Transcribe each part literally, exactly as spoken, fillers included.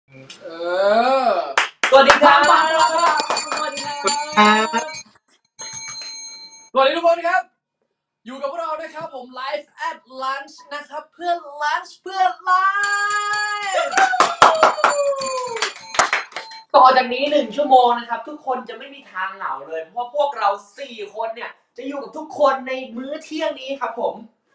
เออสวัสดีครับสวัสดีครับสวัสดีทุกคนครับอยู่กับพวกเรานะครับผม Live at Lunch นะครับเพื่อน Lunch เพื่อน Live ต่อจากนี้หนึ่งชั่วโมงนะครับทุกคนจะไม่มีทางเหงาเลยเพราะพวกเราสี่คนเนี่ยจะอยู่กับทุกคนในมื้อเที่ยงนี้ครับผม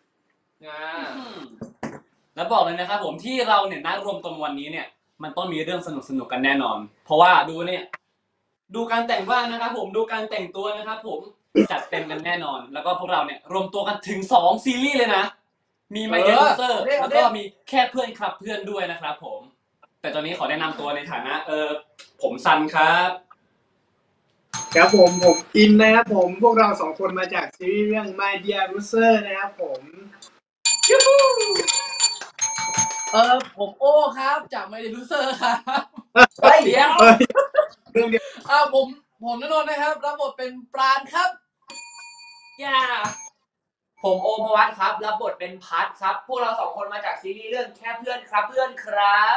แล้วบอกเลยนะครับผมที่เราเนี่ยนัดรวมตัววันนี้เนี่ยมันต้องมีเรื่องสนุกสนุกกันแน่นอนเพราะว่าดูเนี่ยดูการแต่งบ้านนะครับผมดูการแต่งตัวนะครับผมจัดเต็มกันแน่นอนแล้วก็พวกเราเนี่ยรวมตัวกันถึงสองซีรีส์เลยนะมีไมเดลูเซอร์แล้วก็มีแค่เพื่อนครับเพื่อนด้วยนะครับผมแต่ตอนนี้ขอแนะนำตัวในฐานะเออผมซันครับครับผมผมอินนะครับผมพวกเราสองคนมาจากซีรีส์เรื่อง My Dear Loser นะครับผมยูฮูเออผมโอ้ครับจากไมเดลูเซอร์ครับเดี๋ยวเรื่องเดียวอ้าวผมผมณนนท์นะครับรับบทเป็นปราณครับย่าผมโอมวัฒน์ครับรับบทเป็นพัทครับพวกเราสองคนมาจากซีรีส์เรื่องแค่เพื่อนครับเพื่อนครับ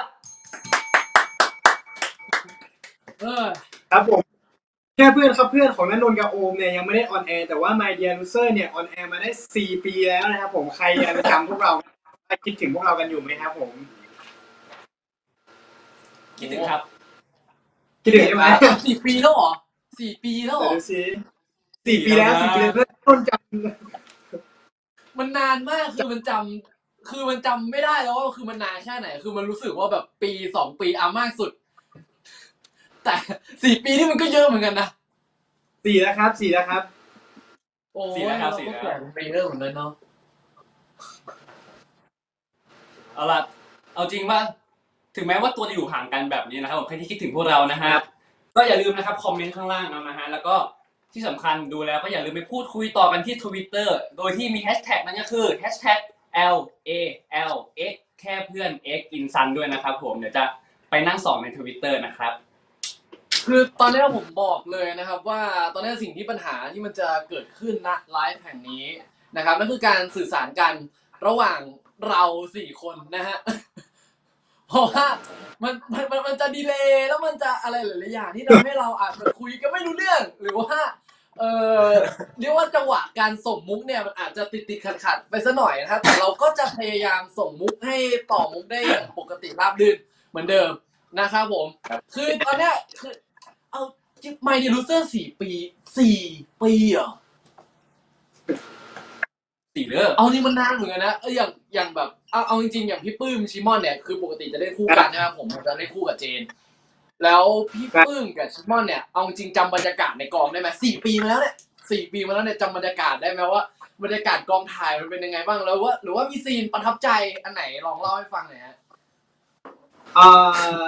เออครับผมแค่เพื่อนครับเพื่อนของณนนท์กับโอมเนี่ยยังไม่ได้ออนแอร์แต่ว่า My Dear Loser เนี่ยออนแอร์มาได้สี่ปีแล้วนะครับผมใครยังจำพวกเราคิดถึงพวกเรากันอยู่ไหมครับผมคิดถึงครับคิดถึงใช่ไหมสี่ปีแล้วเหรอสี่ปีแล้วเหรอสี่ปีแล้วสี่ปีแล้วต้นจำมันนานมากคือมันจำคือมันจำไม่ได้แล้วว่าคือมันนานแค่ไหนคือมันรู้สึกว่าแบบปีสองปีอามากสุดแต่สี่ปีนี่มันก็เยอะเหมือนกันนะสี่แล้วครับสี่แล้วครับโอ้สี่แล้วครับสี่แล้วปีเริ่มเหมือนกันเนาะเอาล่ะเอาจริงว่าถึงแม้ว่าตัวจะอยู่ห่างกันแบบนี้นะครับผมใครที่คิดถึงพวกเรานะฮะก็อย่าลืมนะครับคอมเมนต์ข้างล่างเอานะฮะแล้วก็ที่สำคัญดูแล้วก็อย่าลืมไปพูดคุยต่อกันที่ Twitter โดยที่มีแฮชแท็กนั่นก็คือ แฮชแท็ก แอล เอ แอล เอ็กซ์ แค่เพื่อน X อินซันด้วยนะครับผมเดี๋ยวจะไปนั่งส่องใน Twitter นะครับคือตอนนี้ผมบอกเลยนะครับว่าตอนนี้สิ่งที่ปัญหาที่มันจะเกิดขึ้นณไลฟ์แห่งนี้นะครับนั่นคือการสื่อสารกันระหว่างเราสี่คนนะฮะเพราะว่ามันมันมันจะดีเลย์แล้วมันจะอะไรหลายๆอย่างที่ทำให้เราอาจจะคุยกันไม่รู้เรื่องหรือว่าเออเรียกว่าจังหวะการส่งมุกเนี่ยมันอาจจะติดติดขัดขัดไปซะหน่อยนะครับแต่เราก็จะพยายามส่งมุกให้ต่อมุกได้อย่างปกติราบรื่นเหมือนเดิมนะครับผมคือตอนเนี้ยคือเอาไมเดลูเซอร์สี่ปีสี่ปีเหรอสี่เด้อเอานี่มันนานเหมือนกันนะเอออย่างอย่างแบบเอาเอาจริงๆอย่างพี่ปื้มชิมอนเนี่ยคือปกติจะเล่นคู่กันนะครับผมจะเล่นคู่กับเจนแล้วพี่ปื้มกับชิมอนเนี่ยเอาจริงจำบรรยากาศในกองได้ไหมสี่ปีมาแล้วเนี่ยสี่ปีมาแล้วเนี่ยจำบรรยากาศได้ไหมว่าบรรยากาศกองถ่ายมันเป็นยังไงบ้างแล้วว่าหรือว่ามีซีนประทับใจอันไหนลองเล่าให้ฟังหน่อยฮะอ่า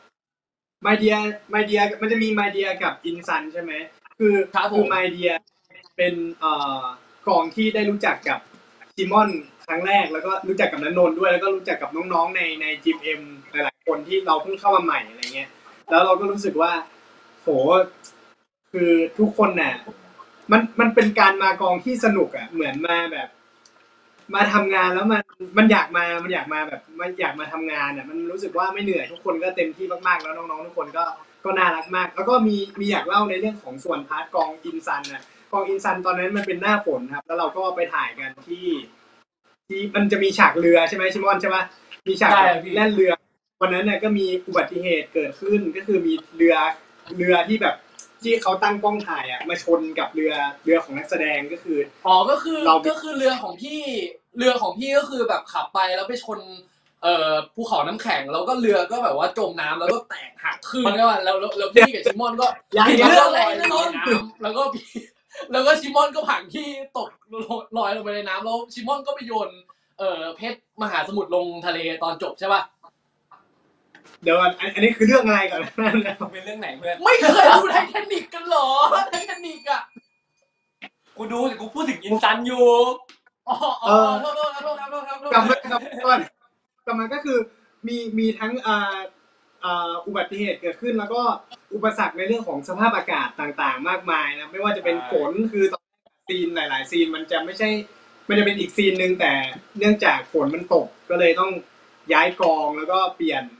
My Dear My Dear มันจะมี My Dear กับ Insun ใช่ไหมคือคือ My Dear เป็นเอ่อกองที่ได้รู้จักกับซิมอนครั้งแรกแล้วก็รู้จักกับณนนท์ด้วยแล้วก็รู้จักกับน้องๆในใน จี เอ็ม หลายๆคนที่เราเพิ่งเข้ามาใหม่อะไรเงี้ยแล้วเราก็รู้สึกว่าโหคือทุกคนน่ะมันมันเป็นการมากองที่สนุกอ่ะเหมือนมาแบบมาทำงานแล้วมันมันอยากมามันอยากมาแบบมันอยากมาทำงานอ่ะมันรู้สึกว่าไม่เหนื่อยทุกคนก็เต็มที่มากๆแล้วน้องๆทุกคนก็ก็น่ารักมากแล้วก็มีมีอยากเล่าในเรื่องของส่วนพาร์ทกองอินซันน่ะกองอินซันตอนนั้นมันเป็นหน้าฝนครับแล้วเราก็ไปถ่ายกันที่ที่มันจะมีฉากเรือใช่ไหมชิมอนใช่ปะมีฉากแล่นเรือวันนั้นเนี่ยก็มีอุบัติเหตุเกิดขึ้นก็คือมีเรือเรือที่แบบที่เขาตั้งกล้องถ่ายอ่ะมาชนกับเรือเรือของนักแสดงก็คืออ๋อก็คือก็คือเรือของพี่เรือของพี่ก็คือแบบขับไปแล้วไปชนเอ่อภูเขาน้ำแข็งแล้วก็เรือก็แบบว่าจมน้ำแล้วก็แตกหักครึ่งแล้วแล้วแล้วพี่กับชิมอนก็ผิดเรื่องลอยในน้ำแล้วก็พี่แล้วก็ชิมอนก็ผังพี่ตกลอยลงไปในน้ำแล้วชิมอนก็ไปโยนเอ่อเพชรมหาสมุทรลงทะเลตอนจบใช่ป่ะเดี๋ยวอันนี้คือเรื่องอะไรก่อนนั่นเป็นเรื่องไหนเพื่อนไม่เคยดูไททานิคกันหรอไททานิคอ่ะกูดูแต่กูพูดถึงอินซันอยู่อ๋อโทษโทษโทษโทษโทษกลับมากลับก่อนกลับมาก็คือมีมีทั้งอ่าอ่าอุบัติเหตุเกิดขึ้นแล้วก็อุปสรรคในเรื่องของสภาพอากาศต่างๆมากมายนะไม่ว่าจะเป็นฝนคือตอนซีนหลายๆซีนมันจะไม่ใช่มันจะเป็นอีกซีนนึงแต่เนื่องจากฝนมันตกก็เลยต้องย้ายกองแล้วก็เปลี่ยน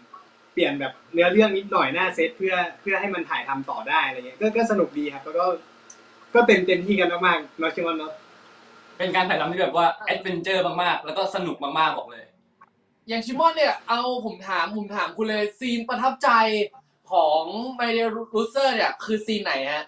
เปลี่ยนแบบเนื้อเรื่องนิดหน่อยหน้าเซตเพื่อเพื่อให้มันถ่ายทำต่อได้อะไรเงี้ยก็ก็สนุกดีครับแล้วก็ก็เต็มเต็มที่กันมากๆเนาะชิมอนเนาะเป็นการถ่ายทำที่แบบว่าแอดเวนเจอร์มากๆแล้วก็สนุกมากๆบอกเลยอย่างชิมอนเนี่ยเอาผมถามผมถามคุณเลยซีนประทับใจของไมเดรูเซอร์เนี่ยคือซีนไหนฮะ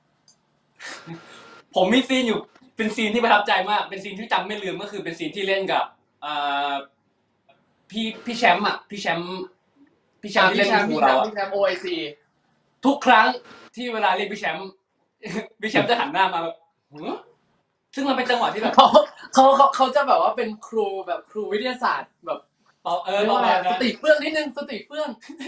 ผมมีซีนอยู่เป็นซีนที่ประทับใจมากเป็นซีนที่จำไม่ลืมก็คือเป็นซีนที่เล่นกับเอ่อพี่พี่แชมป์อ่ะพี่แชมป์พี่แชมป์ที่เล่นเป็นครูเราอ่ะพี่แชมป์ โอ ไอ ซีทุกครั้งที่เวลาเรียกพี่แชมป์ พี่แชมป์จะหันหน้ามาแบบหือซึ่งมันเป็นจังหวะที่แบบเขาเขาเขาเขาจะแบบว่าเป็นครูแบบครูวิทยาศาสตร์แบบเออเออเรียกประว่ามาอะไรณสนั้นติเฟื่องนิดนึงสติเฟื่อง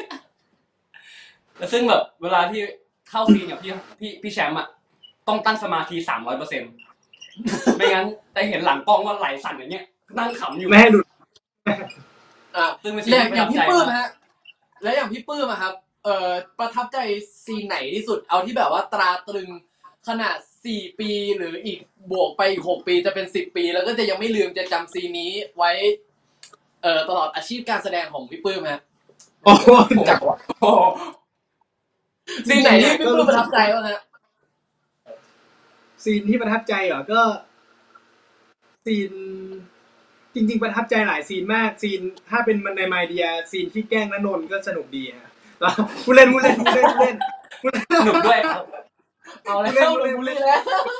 แล้วซึ่งแบบเวลาที่เข้าซีนกับพี่พี่พี่แชมป์อ่ะต้องตั้งสมาธิสามร้อยเปอร์เซ็นต์ไม่งั้นแต่เห็นหลังกล้องว่าไหลสั่นอย่างเงี้ยนั่งขำอยู่ไม่ให้หลุดอ่าซึ่งเป็นซีนอย่างที่ประอย่าทังบพี่ใจปื้มมากฮะและอย่างพี่ปื้มอะครับเอ่อประทับใจซีนไหนที่สุดเอาที่แบบว่าตราตรึงขนาดสี่ปีหรืออีกบวกไปอีกหกปีจะเป็นสิบปี แล้วก็จะยังไม่ลืมจะจำซีนนี้ไว้เอ่อตลอดอาชีพการแสดงของพี่ปื้มฮะโอ้โหจักวะโอ้โหซีนไหนที่พี่ปื้มประทับใจบ้างฮะซีนที่ประทับใจเหรอก็ซีนจริง ๆ ประทับใจหลายซีนมากซีนถ้าเป็นในไมเดียซีนที่แกล้งณนนท์ก็สนุกดีฮะแล้วผู้เล่นผู้เล่นผู้เล่นผู้เล่นผู้เล่นสนุกด้วยครับเอาแล้วเล่นบูลลี่แล้ว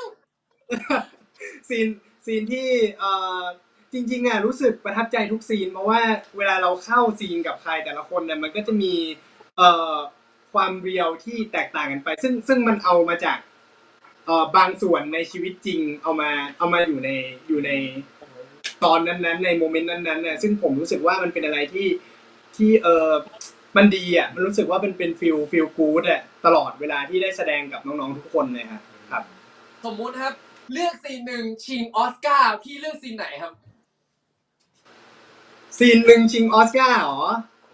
ซีนซีนที่เอ่อจริงๆอ่ะรู้สึกประทับใจทุกซีนเพราะว่าเวลาเราเข้าซีนกับใครแต่ละคนเนี่ยมันก็จะมีเอ่อความเรียลที่แตกต่างกันไป ซึ่งซึ่งมันเอามาจากเอ่อบางส่วนในชีวิตจริงเอามาเอามาอยู่ในอยู่ในตอนนั้นๆในโมเมนต์นั้นๆเนี่ยซึ่งผมรู้สึกว่ามันเป็นอะไรที่ที่เออมันดีอ่ะมันรู้สึกว่าเป็นเป็นฟิลฟิลกู๊ดอ่ะตลอดเวลาที่ได้แสดงกับน้องๆทุกคนเลยครับครับสมมุติครับเลือกซีนหนึ่งชิงออสการ์พี่เลือกซีนไหนครับซีนหนึ่งชิงออสการ์เหรอ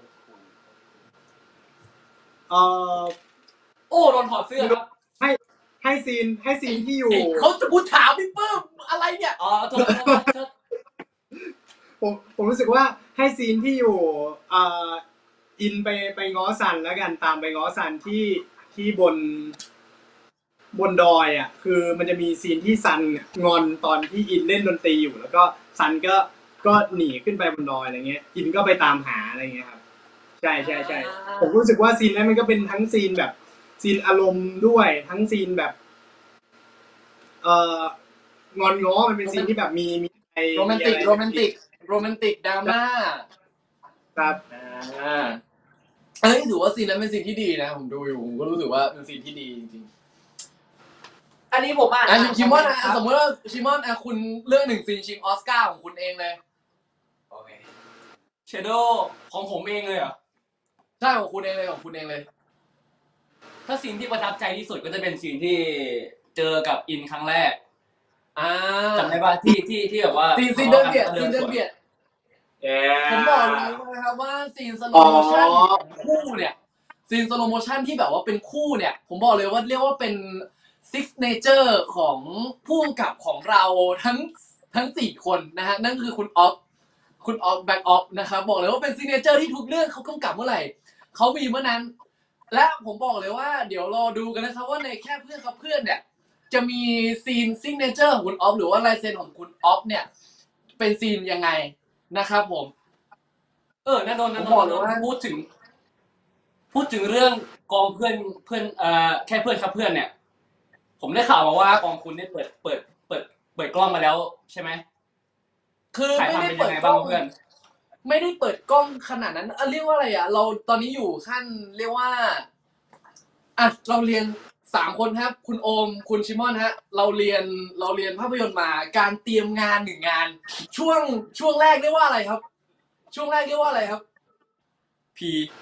เออโอ้โดนถอดเสื้อครับให้ให้ซีนให้ซีนที่อยู่เขาจะพูดถามพี่ปื้มอะไรเนี่ยอ๋อโทษโทษโทษผมผมรู้สึกว่าให้ซีนที่อยู่เอ่ออินไปไปง้อซันแล้วกันตามไปง้อซันที่ที่บนบนดอยอ่ะคือมันจะมีซีนที่ซันงอนตอนที่อินเล่นดนตรีอยู่ แล้วก็ซันก็ก็หนีขึ้นไปบนดอยอะไรเงี้ยอินก็ไปตามหาอะไรเงี้ยครับใช่ใช่ใช่ผมรู้สึกว่าซีนนั้นมันก็เป็นทั้งซีนแบบซีนอารมณ์ด้วยทั้งซีนแบบเอ่องอนง้อมันเป็นซีนที่แบบมีมีอะไรโรแมนติกอะไรโรแมนติกโรแมนติกดราม่าครับอ่าเอ้ยถือว่าซีนนั้นเป็นซีนที่ดีนะผมดูอยู่ผมก็รู้สึกว่าเป็นซีนที่ดีจริงอันนี้ผมอ่านๆอ่ะชิมอนอ่ะครับสมมติว่าชิมอนอ่ะคุณเลือกหนึ่งซีนชิงออสการ์ของคุณเองเลยโอเคเชโดของผมเองเลยเหรอใช่ของคุณเองเลยของคุณเองเลยถ้าซีนที่ประทับใจที่สุดก็จะเป็นซีนที่เจอกับอินครั้งแรกอ่าจำได้ป่ะที่ที่ที่แบบว่าซีนซีนเดินเบียดซีนเดินเบียด ผมบอกเลยนะครับว่าซีนสโลโมชั่นของคู่เนี่ยซีนสโลโมชั่นที่แบบว่าเป็นคู่เนี่ย ผมบอกเลยว่าเรียกว่าเป็นซิกเนเจอร์ของผู้กำกับของเราทั้งทั้งสี่คนนะฮะนั่นคือคุณออฟคุณออฟแบ็กออฟนะครับบอกเลยว่าเป็นซิกเนเจอร์ที่ทุกเรื่องเขากำกับเมื่อไหร่เขามีเมื่อนั้น และผมบอกเลยว่าเดี๋ยวรอดูกันนะครับว่าในแค่เพื่อนครับเพื่อนเนี่ยจะมีซีนซิกเนเจอร์ของคุณออฟหรือว่าลายเซ็นของคุณออฟเนี่ยเป็นซีนยังไงนะครับผมเออนาโดนนาผมโดบอกนเลยว่าพูดถึง พูดถึงเรื่องกองเพื่อนเพื่อนเอ่อแค่เพื่อนครับเพื่อนเนี่ย ผมได้ข่าวมาว่ากองคุณได้เปิดเปิดเปิดเปิดกล้องมาแล้วใช่ไหมคือถ่ายไม่ทำได้เป็นเปิยังดไงกล้บ้าอง งเพื่อนไม่ได้เปิดกล้องขนาดนั้นเอ่อเรียกว่าอะไรอ่ะ เราตอนนี้อยู่ขั้นเรียกว่าอ่ะเราเรียนสามคนครับ คุณโอม คุณชิมอนฮะ เราเรียนเราเรียนภาพยนตร์มาการเตรียมงานหนึ่งงาน ช่วงช่วงแรกเรียกว่าอะไรครับ ช่วงแรกเรียกว่าอะไรครับพี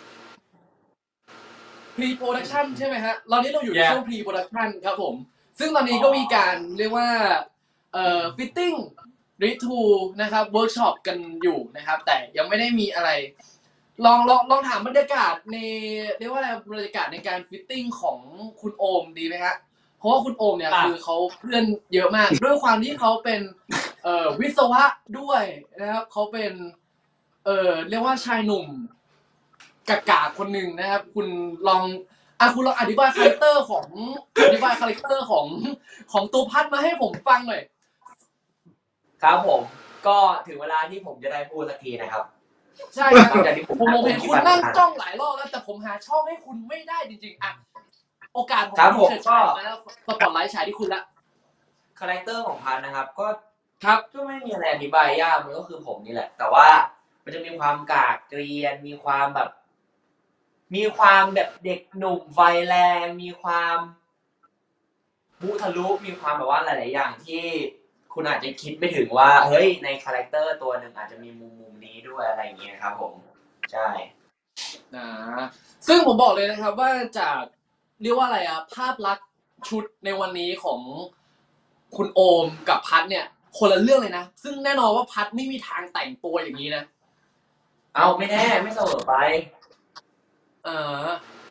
pre production ใช่ไหมฮะตอนนี้เราอยู่ใน Yeah. ช่วง pre production ครับผม ซึ่งตอนนี้ก็มีการเรียกว่าเอ่อ fitting retool นะครับ workshop กันอยู่นะครับ แต่ยังไม่ได้มีอะไร ลองลองลองถามบรรยากาศในเรียกว่าอะไรบรรยากาศในการ fitting ของคุณโอมดีไหมฮะเพราะว่าคุณโอมเนี่ยอ่ะคือเขาเพื่อนเยอะมาก ด้วยความที่เขาเป็นเอ่อวิศวะด้วยนะครับเขาเป็นเอ่อเรียกว่าชายหนุ่มกากาคนหนึ่งนะครับ คุณลองอ่ะคุณลองอธิบายคาแรคเตอร์ของอธิบายคาแรคเตอร์ของของตัวพัดมาให้ผมฟังหน่อยครับผมก็ถึงเวลาที่ผมจะได้พูดสักทีนะครับใช่ครับหลังจากที่ผมผมผมเห็นคุณนั่งจ้องหลายรอบแล้วแต่ผมหาช่องให้คุณไม่ได้จริงๆอ่ะโอกาสของครับผมเฉิดก็ฉายนะสปอตไลท์ฉายที่คุณละคาแรคเตอร์ของพันนะครับ ก็ครับก็ไม่มีอะไรอธิบายยากมันก็คือผมนี่แหละ แต่ว่ามันจะมีความกากเกรียน มีความแบบ มีความแบบเด็กหนุ่มไฟแรง มีความมุทะลุมีความแบบว่าหลายๆอย่างที่คุณอาจจะคิดไม่ถึงว่าเฮ้ยในคาแรคเตอร์ตัวหนึ่งอาจจะมีมุมมุมนี้ด้วยอะไรอย่างเงี้ยครับ ผมใช่นะซึ่งผมบอกเลยนะครับว่าจากเรียกว่าอะไรอะภาพลักษณ์ชุดในวันนี้ของคุณโอมกับพัดเนี่ย คนละเรื่องเลยนะ ซึ่งแน่นอนว่าพัดไม่มีทางแต่งตัวอย่างนี้นะเอาไม่แน่ไม่เสมอไปเออ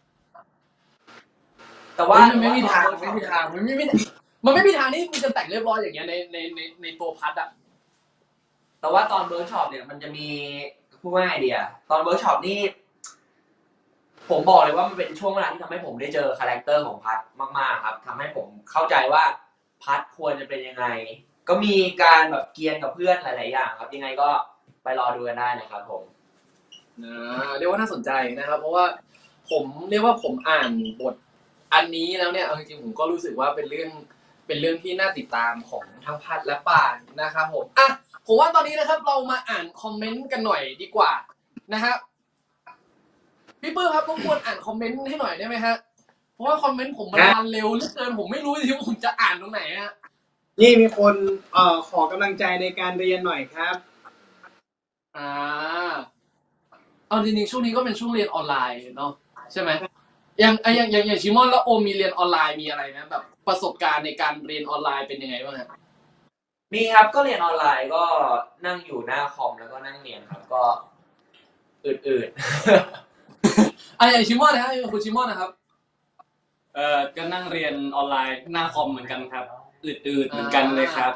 แต่ว่ามันไม่มีทางไม่มีทางมันไม่มีมันไม่มีทางที่คุณจะแต่งเรียบร้อยอย่างเงี้ยในในในในตัวพัดอะแต่ว่าตอนเวิร์กช็อปเนี่ยมันจะมีพูดว่าไงดีอะตอนเวิร์กช็อปนี่ ผมบอกเลยว่ามันเป็นช่วงเวลาที่ทำให้ผมได้เจอคาแรคเตอร์ของพัดมากๆครับทำให้ผมเข้าใจว่าพัดควรจะเป็นยังไง ก็มีการแบบเกียนกับเพื่อนหลายๆอย่างครับ ยังไงก็ไปรอดูกันได้นะครับผมนะเรียกว่าน่าสนใจนะครับ เพราะว่าผมเรียกว่าผมอ่านบทอันนี้แล้วเนี่ยเอาจริงๆผมก็รู้สึกว่าเป็นเรื่องเป็นเรื่องที่น่าติดตามของทั้งพัดและป่านนะครับผมอ่ะผมว่าตอนนี้นะครับเรามาอ่านคอมเมนต์กันหน่อยดีกว่านะครับพี่ปื้มครับรบกวนอ่านคอมเมนต์ให้หน่อยได้ไหมฮะเพราะว่าคอมเมนต์ผมมันรันเร็วเหลือเกินผมไม่รู้จริงๆว่าผมจะอ่านตรงไหนฮะนี่มีคนเอ่อขอกำลังใจในการเรียนหน่อยครับอ่าเอาจริงๆช่วงนี้ก็เป็นช่วงเรียนออนไลน์เนาะใช่ไหมอย่างอย่างอย่างอย่างชิมอนแล้วโอมมีเรียนออนไลน์มีอะไรนะแบบประสบการณ์ในการเรียนออนไลน์เป็นยังไงบ้างครับมีครับก็เรียนออนไลน์ก็นั่งอยู่หน้าคอมแล้วก็นั่งเรียนครับ ก็อืดอ่ะอย่างชิมอนนะครับอย่างคุณชิมอนนะครับเอ่อก็นั่งเรียนออนไลน์หน้าคอมเหมือนกันครับอืดๆเหมือนกันเลยครับ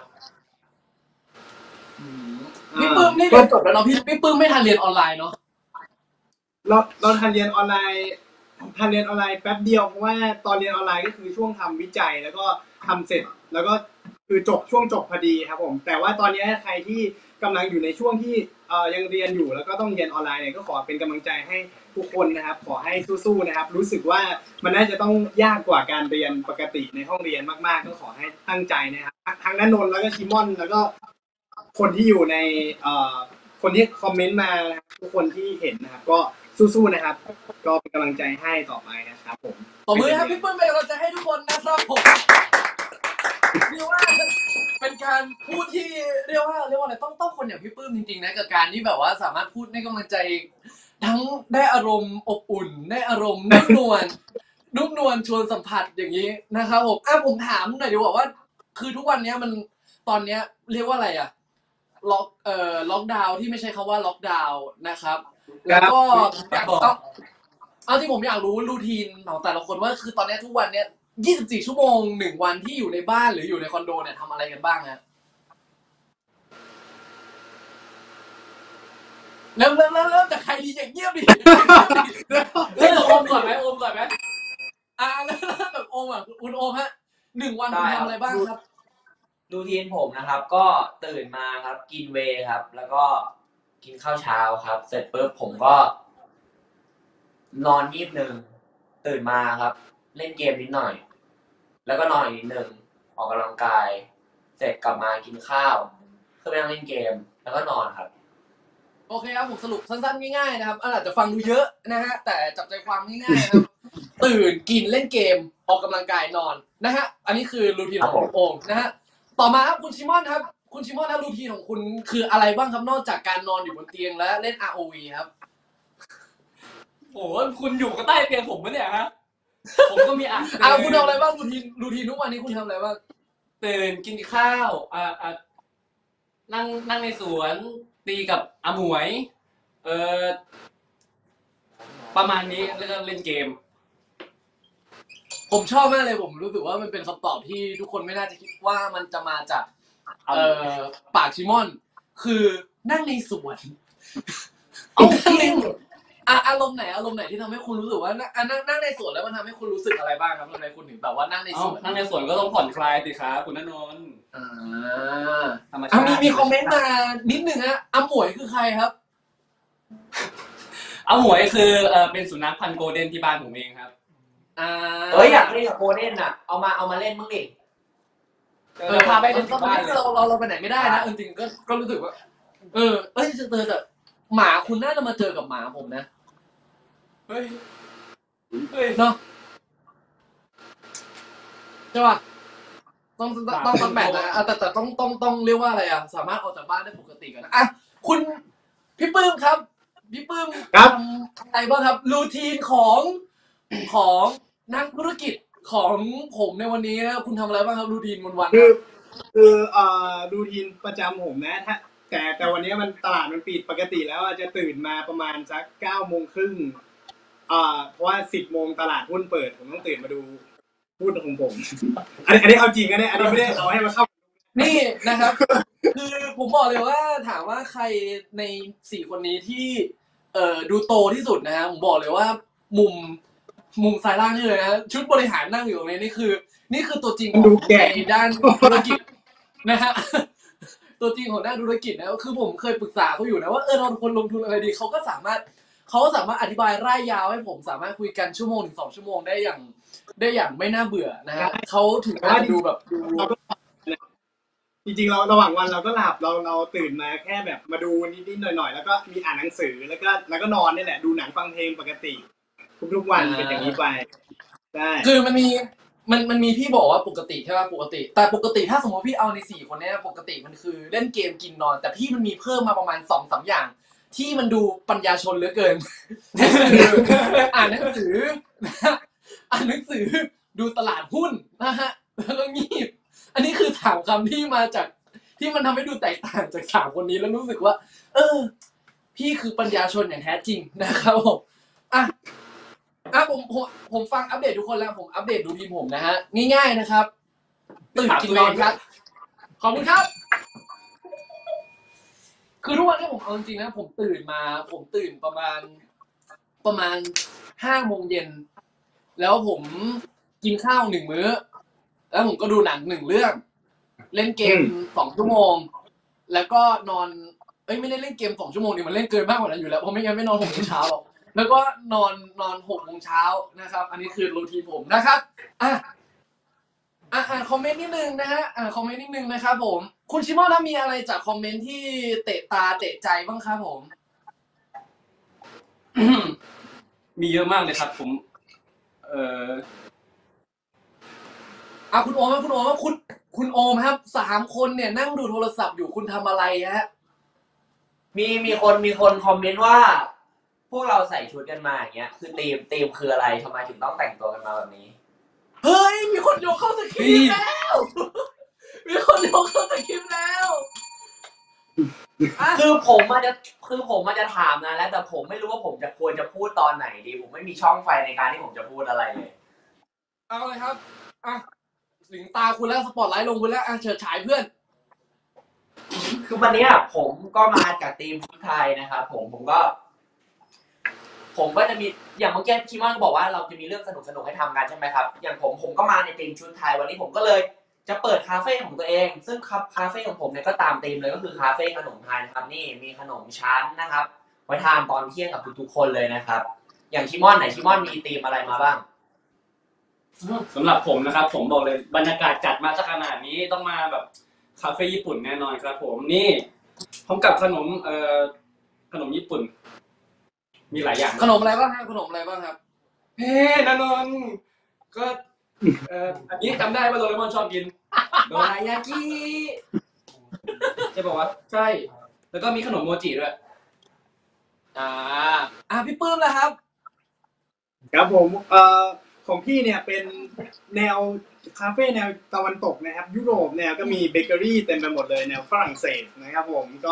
พี่ปื้มนี่เรียนจบแล้วเนาะพี่พี่ปื้มไม่ทันเรียนออนไลน์เนาะเราเราทันเรียนออนไลน์ทันเรียนออนไลน์แป๊บเดียวเพราะว่าตอนเรียนออนไลน์ก็คือช่วงทำวิจัยแล้วก็ทำเสร็จแล้วก็คือจบช่วงจบพอดีครับผมแต่ว่าตอนนี้ใครที่กำลังอยู่ในช่วงที่เอ่อยังเรียนอยู่แล้วก็ต้องเรียนออนไลน์เนี่ยก็ขอเป็นกำลังใจให้ทุกคนนะครับขอให้สู้ๆนะครับรู้สึกว่ามันน่าจะต้องยากกว่าการเรียนปกติในห้องเรียนมากๆก็ขอให้ตั้งใจนะครับทั้งณนนท์แล้วก็ชิมอนแล้วก็คนที่อยู่ในเอ่อคนที่คอมเมนต์มาทุกคนที่เห็นนะครับก็สู้ๆนะครับก็เป็นกำลังใจให้ต่อไปนะครับผมตบมือครับพี่ปื้มเป็นกำลังใจให้ทุกคนนะครับผมเรียกว่าเป็นการพูดที่เรียกว่าเรียกว่าอะไรต้องต้องคนอย่างพี่ปื้มจริงๆนะกับการที่แบบว่าสามารถพูดให้กำลังใจทั้งได้อารมณ์อบอุ่นได้อารมณ์นุ่มนวลนุ่มนวลชวนสัมผัสอย่างนี้นะครับผมอ่ะผมถามหน่อยดีกว่าว่า คือทุกวันนี้มันตอนเนี้ยเรียกว่าอะไรอะล็อกเอ่อล็อกดาวน์ที่ไม่ใช่คำว่าล็อกดาวน์นะครับ แล้วก็อยากต้องเอาที่ผมอยากรู้รูทีนของแต่ละคนว่าคือตอนนี้ทุกวันเนี้ยยี่สิบสี่ชั่วโมงหนึ่งวันที่อยู่ในบ้านหรืออยู่ในคอนโดเนี่ยทำอะไรกันบ้างฮะเริ่มเริ่มเริ่มเริ่มจากใครดีอย่างเงียบดิเฮ้ยโอมก่อนไหมโอมก่อนไหมอ่าเริ่มเริ่มแบบโอมอ่ะคุณโอมฮะหนึ่งวันคุณทำอะไรบ้างครับๆดูทีนผมนะครับ ก็ตื่นมาครับ กินเวย์ครับ แล้วก็กินข้าวเช้าครับ เสร็จปุ๊บผมก็ นอนยีบหนึ่งตื่นมาครับ เล่นเกมนิดหน่อย แล้วก็นอนอีกนิดหนึ่งออกกำลังกาย เสร็จกลับมากินข้าวขึ้นไปนั่งเล่นเกม แล้วก็นอนครับโอเคครับผมสรุปสั้นๆง่ายๆนะครับอาจจะฟังดูเยอะนะฮะแต่จับใจความง่ายๆครับ ตื่นกินเล่นเกมออกกำลังกายนอนนะฮะอันนี้คือรูทีนของคุณโอมนะฮะต่อมาครับคุณชิมอนครับคุณชิมอนครับรูทีนของคุณคืออะไรบ้างครับนอกจากการนอนอยู่บนเตียงและเล่น อาร์ โอ วี ครับโอ้โหคุณอยู่ก็ใต้เตียงผมปะเนี่ยฮะผมก็มีอ่ะอ่าคุณทำอะไรบ้างรูทีนรูทีนทุกวันนี้คุณทำอะไรบ้างตื่นกินข้าวอ่าอ่านั่งนั่งในสวนตีกับอาหมวยเออประมาณนี้แล้วก็เล่นเกมผมชอบมากเลยผมรู้สึกว่ามันเป็นคำตอบที่ทุกคนไม่น่าจะคิดว่ามันจะมาจากเอ่อปากชิมอน คือนั่งในสวนเอาจริงอ่ะอารมณ์ไหนอารมณ์ไหนที่ทำให้คุณรู้สึกว่านั่งอ่ะนั่งนั่งในสวนแล้วมันทำให้คุณรู้สึกอะไรบ้างครับทำไมคุณถึงแบบว่านั่งในเอ้าสวนนั่งในสวนก็ต้องผ่อนคลายสิครับคุณณนนท์อ่าธรรมชาอ่ะติมีมีคอมเมนต์มานิดนึงฮะอาหมวยคือใครครับเอาหมวยคือเออเป็นสุนัขพันธุ์โกลเด้นที่บ้านผมเองครับอ่าเอ้ยอยากเล่นกับโกลเด้นอ่ะเอามาเอามาเล่นบ้างดิเออพาไปเล่นตที่อนบ้านนี้เลยเราเราเราไปไหนไม่ได้นะจริงๆก็ก็รู้สึกว่า เออเอ้ยเจอแต่หมาคุณน่าจะมาเจอกับหมาผมนะเฮ้ยเฮ้ยเนาะใช่ป่ะต้องต้องต้องต้องแบ่งนะอ่ะแต่แต่ต้องต้องต้องเรียกว่าอะไรอ่ะสามารถออกจากบ้านได้ปกติกันนะอ่ะคุณพี่ปื้มครับพี่ปื้มครับทำอะไรบ้างครับรูทีนของของนักธุรกิจของผมในวันนี้นะคุณทำอะไรบ้างครับรูทีนวันวันๆคือคือเอ่อรูทีนประจำผมนะถ้าแต่แต่วันนี้มันตลาดมันปิดปกติแล้วอาจจะตื่นมาประมาณสักเก้าโมงครึ่งอ่าเพราะว่าสิบโมงตลาดหุ้นเปิดผมต้องตื่นมาดูหุ้นของผม อันนี้อันนี้เอาจริงนะเนี่ยอันนี้ไม่ได้เอาให้มาเข้านี่นะครับ คือผมบอกเลยว่าถามว่าใครในสี่คนนี้ที่เอ่อดูโตที่สุดนะฮะผมบอกเลยว่ามุมมุมซ้ายล่างนี่เลยนะชุดบริหารนั่งอยู่ตรงนี้นี่คือ นี่คือตัวจริงของดูแก่ในด้านธุรกิจนะฮะ ตัวจริงของด้านธุรกิจนะคือผมเคยปรึกษาเขาอยู่นะว่าเออเราควรลงทุนอะไรดีเขาก็สามารถเขาก็สามารถอธิบายร่ายยาวให้ผมสามารถคุยกันชั่วโมงถึงสองชั่วโมงได้อย่างได้อย่างไม่น่าเบื่อนะฮะเขาถึงจะดูแบบดูจริงๆเราระหว่างวันเราก็หลับเราเราตื่นมาแค่แบบมาดูนิดๆหน่อยๆแล้วก็มีอ่านหนังสือแล้วก็แล้วก็นอนนี่แหละดูหนังฟังเพลงปกติ ทุกๆวันเป็นอย่างนี้ไปได้คือมันมีมันมันมีพี่บอกว่าปกติใช่ป่ะปกติ แต่ปกติถ้าสมมติพี่เอาในสี่คนเนี้ยปกติมันคือเล่นเกมกินนอน แต่พี่มันมีเพิ่มมาประมาณสองสามอย่าง ที่มันดูปัญญาชนเหลือเกิน อ่านหนังสืออ่านหนังสือดูตลาดหุ้นนะฮะแล้วก็งีบอันนี้คือสามคำที่มาจากที่มันทำให้ดูแตกต่างจากสามคนนี้แล้วรู้สึกว่า เออ พี่คือปัญญาชนอย่างแท้จริงนะครับผมอ่ะ อ่ะผมผมผมฟังอัปเดตทุกคนแล้วผมอัปเดตดูทีมผมนะฮะง่ายๆนะครับตื่นกินนอนครับขอบคุณครับ คือทุกวันนี้ผมเอาจริงๆนะผมตื่นมา ผมตื่นประมาณประมาณห้าโมงเย็นแล้วผมกินข้าวหนึ่งมื้อ แล้วผมก็ดูหนังหนึ่งเรื่อง เล่นเกมสองชั่วโมง แล้วก็นอนเอ้ยไม่ได้เล่นเกมสองชั่วโมงดิมันเล่นเกินมากกว่านั้นอยู่แล้วเพราะไม่งั้นไม่นอนหกโมงเช้าหรอกแล้วก็นอนนอนหกโมงเช้านะครับ อันนี้คือรูทีนผมนะครับอ่ะอ่ะอ่ะคอมเมนต์นิดนึงนะฮะอ่ะคอมเมนต์นิดนึงนะครับผม คุณชิโม่ถ้ามีอะไรจากคอมเมนต์ที่เตะตาเตะใจบ้างครับผมมีเยอะมากเลยครับ ผม เอออ่ะคุณโอมครับคุณโอมครับคุณคุณโอมครับสามคนเนี่ยนั่งดูโทรศัพท์อยู่คุณทำอะไรฮะมีมีคนมีคนคอมเมนต์ว่า พวกเราใส่ชุดกันมาอย่างเงี้ยคือธีมธีมคืออะไรทำไมถึงต้องแต่งตัวกันมาแบบนี้เฮ้ยมีคนโยกเข้าสคริปต์แล้ว มีคนโยกเข้าสคริปต์แล้วอ่ะคือผมมันจะคือผมมันจะถามนะแล้วแต่ผมไม่รู้ว่าผมจะควรจะพูดตอนไหนดี ผมไม่มีช่องไฟในการที่ผมจะพูดอะไรเลยเอาเลยครับอ่ะถึงตาคุณแล้วสปอตไลท์ลงคุณแล้วอ่ะเฉิดฉายเพื่อนคือวันเนี้ยผมก็มาจากทีมชุดไทยนะครับผมผมก็ ผมก็จะมีอย่างเมื่อกี้ชิมอนบอกว่าเราจะมีเรื่องสนุกสนุกๆให้ทำกันใช่ไหมครับอย่างผมผมก็มาในทีมชุดไทยวันนี้ผมก็เลยจะเปิดคาเฟ่ของตัวเอง ซึ่งครับคาเฟ่ของผมเนี่ยก็ตามธีมเลยก็คือคาเฟ่ขนมไทยนะครับนี่มีขนมชั้นนะครับไว้ทานตอนเที่ยงกับทุกๆคนเลยนะครับ อย่างชิมอนไหนชิมอนมีธีมอะไรมาบ้างสำหรับผมนะครับ ผมบอกเลยบรรยากาศจัดมาสักขนาดนี้ต้องมาแบบคาเฟ่ญี่ปุ่นแน่นอนครับผมนี่พร้อมกับขนมเอ่อขนมญี่ปุ่น มีหลายอย่างขนมอะไรบ้างครับขนมอะไรบ้างครับเฮ้นนนท์ก็เอ่ออันนี้จำได้ว่าโดเรมอนชอบกินโดรายากิจะบอกว่าใช่ แล้วก็มีขนมโมจิด้วยอ่าอ่ะพี่ปื้มแล้วครับครับผมเอ่อของพี่เนี่ยเป็นแนวคาเฟ่แนวตะวันตกนะครับ ยุโรปแนวก็มีเบเกอรี่เต็มไปหมดเลยแนวฝรั่งเศสนะครับผมก็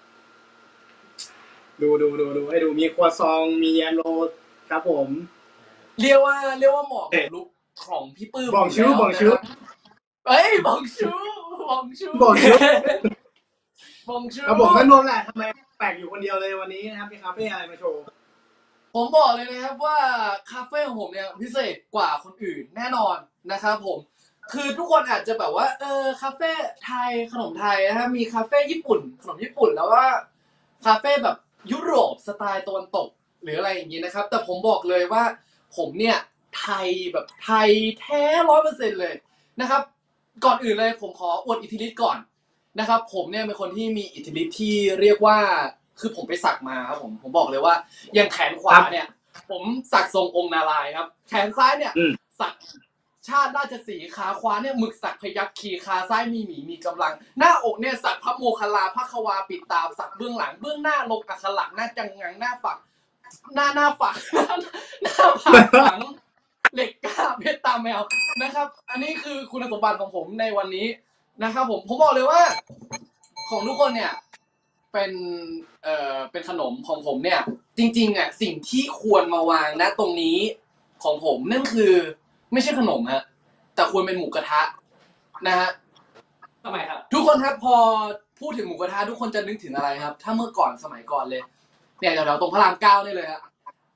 ดูดูดูดูให้ดูมีครัวซองมีแยมโรครับผมเรียกว่าเรียกว่าเหมาะกับลุคของพี่ปื้มบอกชื่อบอกชื่อเอ้ยบอกชื่อบอกชื่อบอกชื่อบอกชื่อครับผมก็นนท์แหละทำไมแปลกอยู่คนเดียวเลยวันนี้นะครับมีคาเฟ่อะไรมาโชว์ผมบอกเลยนะครับว่าคาเฟ่ของผมเนี่ยพิเศษกว่าคนอื่นแน่นอนนะครับผมคือทุกคนอาจจะแบบว่าเออคาเฟ่ไทยขนมไทยนะครับมีคาเฟ่ญี่ปุ่นขนมญี่ปุ่นแล้วว่าคาเฟ่แบบยุโรปสไตล์ตะวันตกหรืออะไรอย่างนี้นะครับแต่ผมบอกเลยว่าผมเนี่ยไทยแบบไทยแท้ร้อยเปอร์เซ็นต์เลยนะครับก่อนอื่นเลยผมขออวดอิทธิฤทธิ์ก่อนนะครับผมเนี่ยเป็นคนที่มีอิทธิฤทธิ์ที่เรียกว่าคือผมไปสักมาครับผมผมบอกเลยว่าอย่างแขนขวาเนี่ย ผมสักทรงองค์นารายณ์ครับแขนซ้ายเนี่ยอืมสักชาติราชสีห์ขาขวาเนี่ยหมึกสักพยัคฆ์ขี่ขาซ้ายมีหมีมีกำลัง หน้าอกเนี่ยสักพระโมคคัลลาพระควาปิดตาสักเบื้องหลังเบื้องหน้าลงอักขระหน้าจังงังหน้าฝัก หน้าหน้าฝัก หน้าผักฝังเหล็กกล้าเพชรตาแมวนะครับ อันนี้คือคุณสมบัติของผมในวันนี้นะครับผมผมบอกเลยว่า ของทุกคนเนี่ย เป็นเอ่อเป็นขนมของผมเนี่ย จริงๆอ่ะสิ่งที่ควรมาวางนะตรงนี้ของผมนั่นคือไม่ใช่ขนมฮะแต่ควรเป็นหมูกระทะนะฮะทำไมครับทุกคนครับพอพูดถึงหมูกระทะทุกคนจะนึกถึงอะไรครับ ถ้าเมื่อก่อนสมัยก่อนเลยเนี่ยแถวๆตรงพระรามเก้านี่เลยฮะ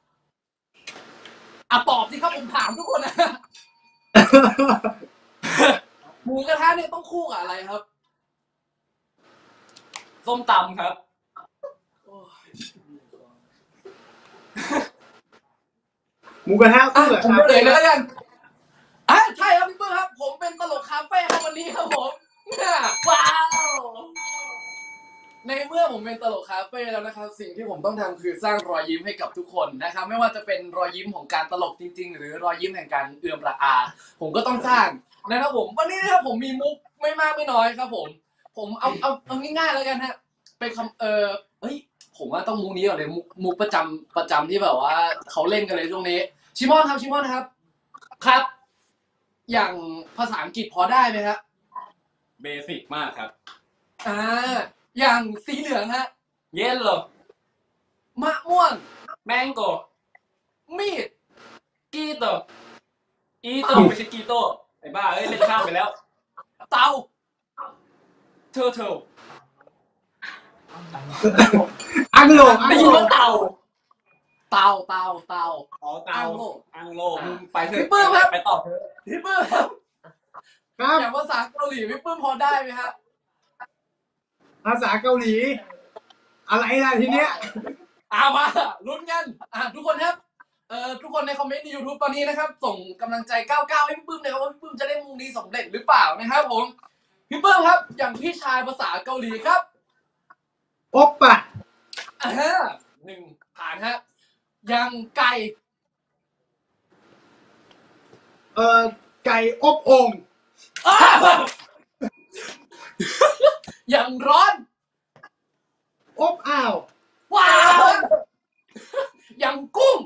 อ่ะตอบสิครับผมถามทุกคนนะ หมูกระทะเนี่ยต้องคู่กับอะไรครับส้มตำครับหมูกระทะอ่ะคู่กับผมคาเฉลเฟ่ยเลยแล้วกันอ่ะใช่ครับพี่เปิ้ลครับ ผมเป็นตลกคาเฟ่ครับวันนี้ครับผมเนี่ยว้าวในเมื่อผมเป็นตลกคาเฟ่แล้วนะครับ สิ่งที่ผมต้องทำคือสร้างรอยยิ้มให้กับทุกคนนะครับ ไม่ว่าจะเป็นรอยยิ้มของการตลกจริง ๆ หรือรอยยิ้มแห่งการเอื้อมระอา ผมก็ต้องสร้างนะครับผมวันนี้นะครับผมมีมุกไม่มากไม่น้อยครับผม ผมเอาเอาเอาง่ายๆแล้วกันฮะเป็นคำเออเฮ้ยผมว่าต้องมุกนี้ก่อนเลยมุกมุกประจำประจำที่แบบว่าเขาเล่นกันเลยช่วงนี้ชิมอนครับชิมอนครับ ครับ อย่างภาษาอังกฤษพอได้ไหมครับเบสิกมากครับอ่า อย่างสีเหลืองฮะเยลโล่มะม่วงแมงโกมีดกีโตอีโตไม่ใช่กีโตไอ้บ้าเอ้ยเล่นข้ามไปแล้วเตาเทอร์เทลอังโลอัได้งยินโลว่าเต่าเตาเตาเตาอ๋อเต่าอังโลอังโลอ่ามึมึงไปเถพี่อะปื้มครับไปต่อเถอะพี่ปื้มครับครับอย่างภาษาเกาหลีพี่ปื้มพอได้ไหมฮะภาษาเกาหลี อะไรล่ะทีเนี้ยอ่ามาลุ้นกันอ่าทุกคนครับเอ่อทุกคนในคอมเมนต์ใน YouTube ตอนนี้นะครับ ส่งกำลังใจก้าวๆให้พี่ปื้มนะครับว่าพี่ปื้มจะได้มุมนี้สำเร็จหรือเปล่านะครับผมพี่ปื้มครับ อย่างพี่ชายภาษาเกาหลีครับโอปปะอ่าฮะหนึ่งผ่านฮะอย่างไก่เอ่อไก่อบโอ่งอ้าอย่างร้อนอบอ้าวว้าวอย่างกุ้ง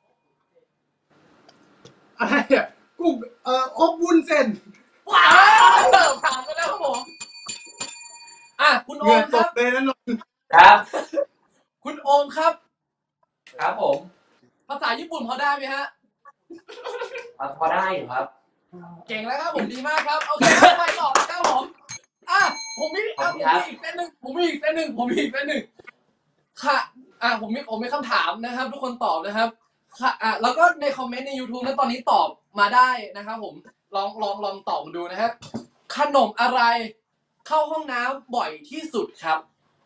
อะไรอ่ะกุ้งเอ่ออบวุ้นเส้นว้าวผ่านไปแล้วครับผมอ่ะคุณเหโองื่อมตครักบเลยนะนนท์ครับคุณโอมครับครับผมภาษาญี่ปุ่นพอได้ไหมฮะพอได้อยู่ครับเก่งแล้วครับผมดีมากครับโอเคครับไปต่อครับผมอ่ะผมมีอ่ะผมมีอีกเส้นหนึ่งผมมีอีกเส้นหนึ่งผมมีอีกเส้นหนึ่งค่ะอ่ะผมมีผมมีคำถามนะครับ ทุกคนตอบนะครับค่ะอ่ะแล้วก็ในคอมเมนต์ใน YouTube นะตอนนี้ตอบมาได้นะครับผมลองลองลองตอบมาดูนะครับขนมอะไรเข้าห้องน้ำบ่อยที่สุดครับ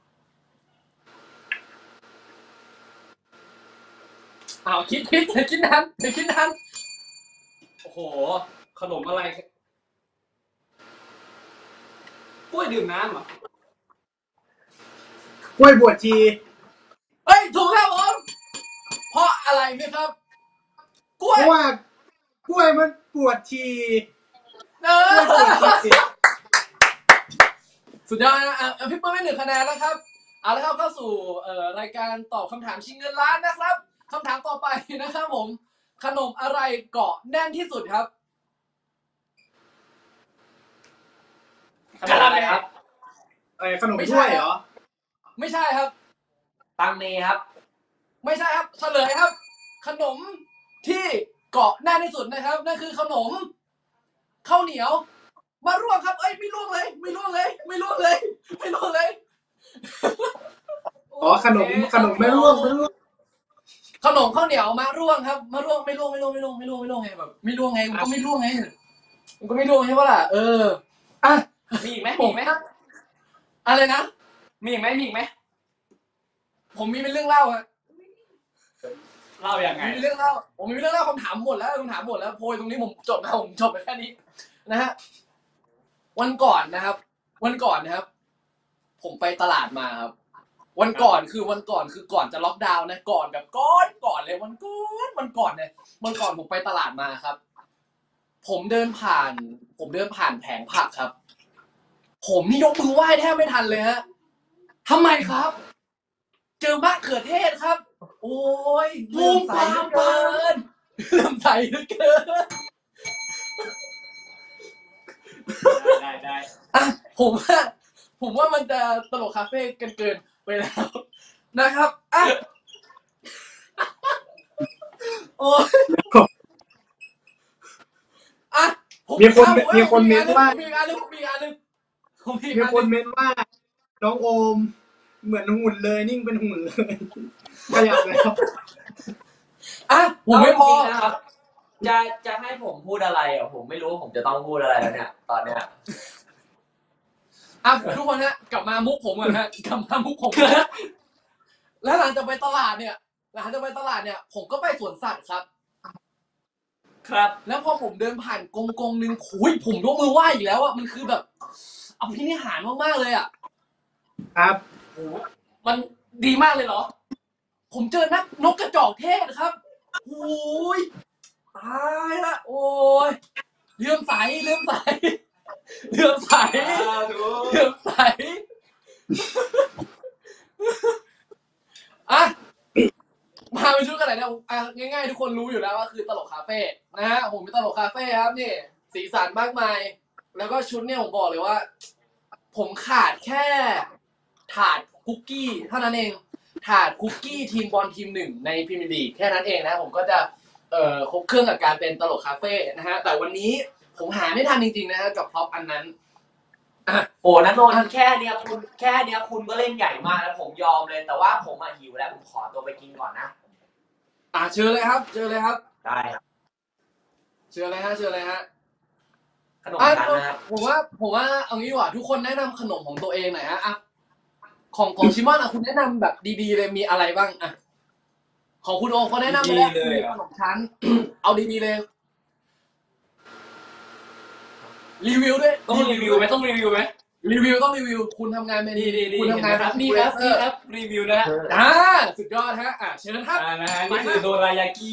อ้าวคิดคิดอย่าคิดนานอย่าคิดนานโอ้โห ขนมอะไรกล้วยดื่มน้ำเหรอกล้วยบวชชีเฮ้ยถูกครับผมเพราะอะไรไหมครับกล้วยเพราะว่ากล้วยมันปวดชีเอกล้วยปวดอชีสุดยอดนะอ่ะอ่ะพี่เปิ้ลไม่หนึ่งคะแนนแล้วครับเอาละครับเข้าสู่เอ่อรายการตอบคำถามชิงเงินล้านนะครับคำถามต่อไปนะครับผม ขนมอะไรเกาะแน่นที่สุดครับขนมอะไรครับเอ้ยขนมถ้วยเหรอไม่ใช่ครับตังเมครับไม่ใช่ครับเฉลยครับ ขนมที่เกาะแน่นที่สุดนะครับนั่นคือขนมข้าวเหนียว มาร่วงครับ เอ้ยไม่ร่วงเลย ไม่ร่วงเลย ไม่ร่วงเลย ไม่ร่วงเลยอ๋อขนมขนมไม่ร่วงไม่ร่วงขนมข้าวเหนียวมะร่วงครับมะร่วงไม่ร่วงไม่ร่วงไม่ร่วงไม่ร่วงไม่ร่วงไงแบบไม่ร่วงไงมันก็ไม่ร่วงไงมันก็ไม่ร่วงใช่ปะล่ะเอออ่ะมีอีกไหมผมีมอีกไหมอะไรนะมีอีกไหมมีอีกไหมผมมีเป็นเรื่องเล่าฮะเล่ายังไงมีเรื่องเล่าผมมีเรื่องเล่าคำถามหมดแล้วคำถามหมดแล้วโพยตรงนี้ผมจบแล้วผมจบไปแค่นี้นะฮะวันก่อนนะครับ วันก่อนนะครับ ผมไปตลาดมาครับ วันก่อนคือวันก่อนคือก่อนจะล็อกดาวน์นะก่อนแบบก่อนก่อนเลยวันก่อนวันก่อนเนี่ยวันก่อนผมไปตลาดมาครับ ผมเดินผ่าน ผมเดินผ่านแผงผักครับ ผมนี่ยกมือไหว้แทบไม่ทันเลยฮะทำไมครับ เจอมะเขือเทศครับ โอ้ยลืมตามเกินลืมใส่เหลือเกินได้ได้อ่ะผมว่าผมว่ามันจะตลกคาเฟ่กันเกินไปแล้วนะครับอ่ะโอ้ยอ่ะผมีคนผมีคนเม้นว่าผมมีอันหนึงผมมีอันหนึงผมมีมีอันหคนนึงเม้นว่าน้องโอมเหมือนหุ่นเลยนิ่งเป็นหุ่นเลยขยับแล้วอ่ะผมไม่พอเาจริงๆนะครับ จะจะให้ผมพูดอะไรอ่ะผมไม่รู้ว่าผมจะต้องพูดอะไรแล้วเนี่ย ตอนเนี้ยอ่ะทุกคนฮะกลับมามุกผมก่อนฮะกลับมามุกผมก่อนฮะแล้วหลังจากไปตลาดเนี่ย หลังจากไปตลาดเนี่ย ผมก็ไปสวนสัตว์ครับครับแล้วพอผมเดินผ่านกงกงหนึ่งหุยผมยกมือไหว้อีกแล้วอ่ะมันคือแบบเอาพินิหารมากๆเลยอ่ะครับโอ้โหมันดีมากเลยเหรอผมเจอนักนกกระจอกเทศครับหุยตายละโอ้ยเลื่อมใสเลื่อมใสเลื่อมใสเลื่อมใสอ่ะมาเป็นชุดกันไหนเนี่ยอ่ะง่ายๆทุกคนรู้อยู่แล้วว่าคือตลกคาเฟ่นะฮะผมเป็นตลกคาเฟ่ครับนี่สีสันมากมาย แล้วก็ชุดเนี่ยผมบอกเลยว่า ผมขาดแค่ถาดคุกกี้เท่านั้นเองถาดคุกกี้ทีมบอลทีมหนึ่งในพรีเมียร์ลีกแค่นั้นเองนะผมก็จะเอ่อครบเครื่องกับการเป็นตลกคาเฟ่นะฮะแต่วันนี้ผมหาไม่ทันจริงๆนะฮะกับพร็อพอันนั้นอ่ะโอ้นันนนท์แค่เนี้ยคุณแค่เนี้ยคุณก็เล่นใหญ่มากแล้วผมยอมเลย แต่ว่าผมมาหิวแล้วผมขอตัวไปกินก่อนนะอ่ะเชิญเลยครับเชิญเลยครับได้ครับเชิญเลยฮะเชิญเลยฮะขนมอ่ะทานนะครับผมว่าผมว่าเอางี้ดีกว่าทุกคนแนะนำขนมของตัวเองหน่อยฮะอ่ะของของชิมอนอ่ะคุณแนะนำแบบดีๆเลยมีอะไรบ้างอ่ะของคุณโอเขาแนะนำไปแล้วดีๆเลยเหรอขนมชั้น เอาดีๆเลย รีวิวด้วยต้องรีวิวไหมต้องรีวิวไหมรีวิวต้องรีวิว คุณทำงานเป็นดีดีดีคุณทำงานครับเป็นนี่ครับเอนี่อครับรีวิวนะฮะอ่าสุดยอดฮะอ่ะเชิญครับอ่านะฮะนี่คือโดรายากิ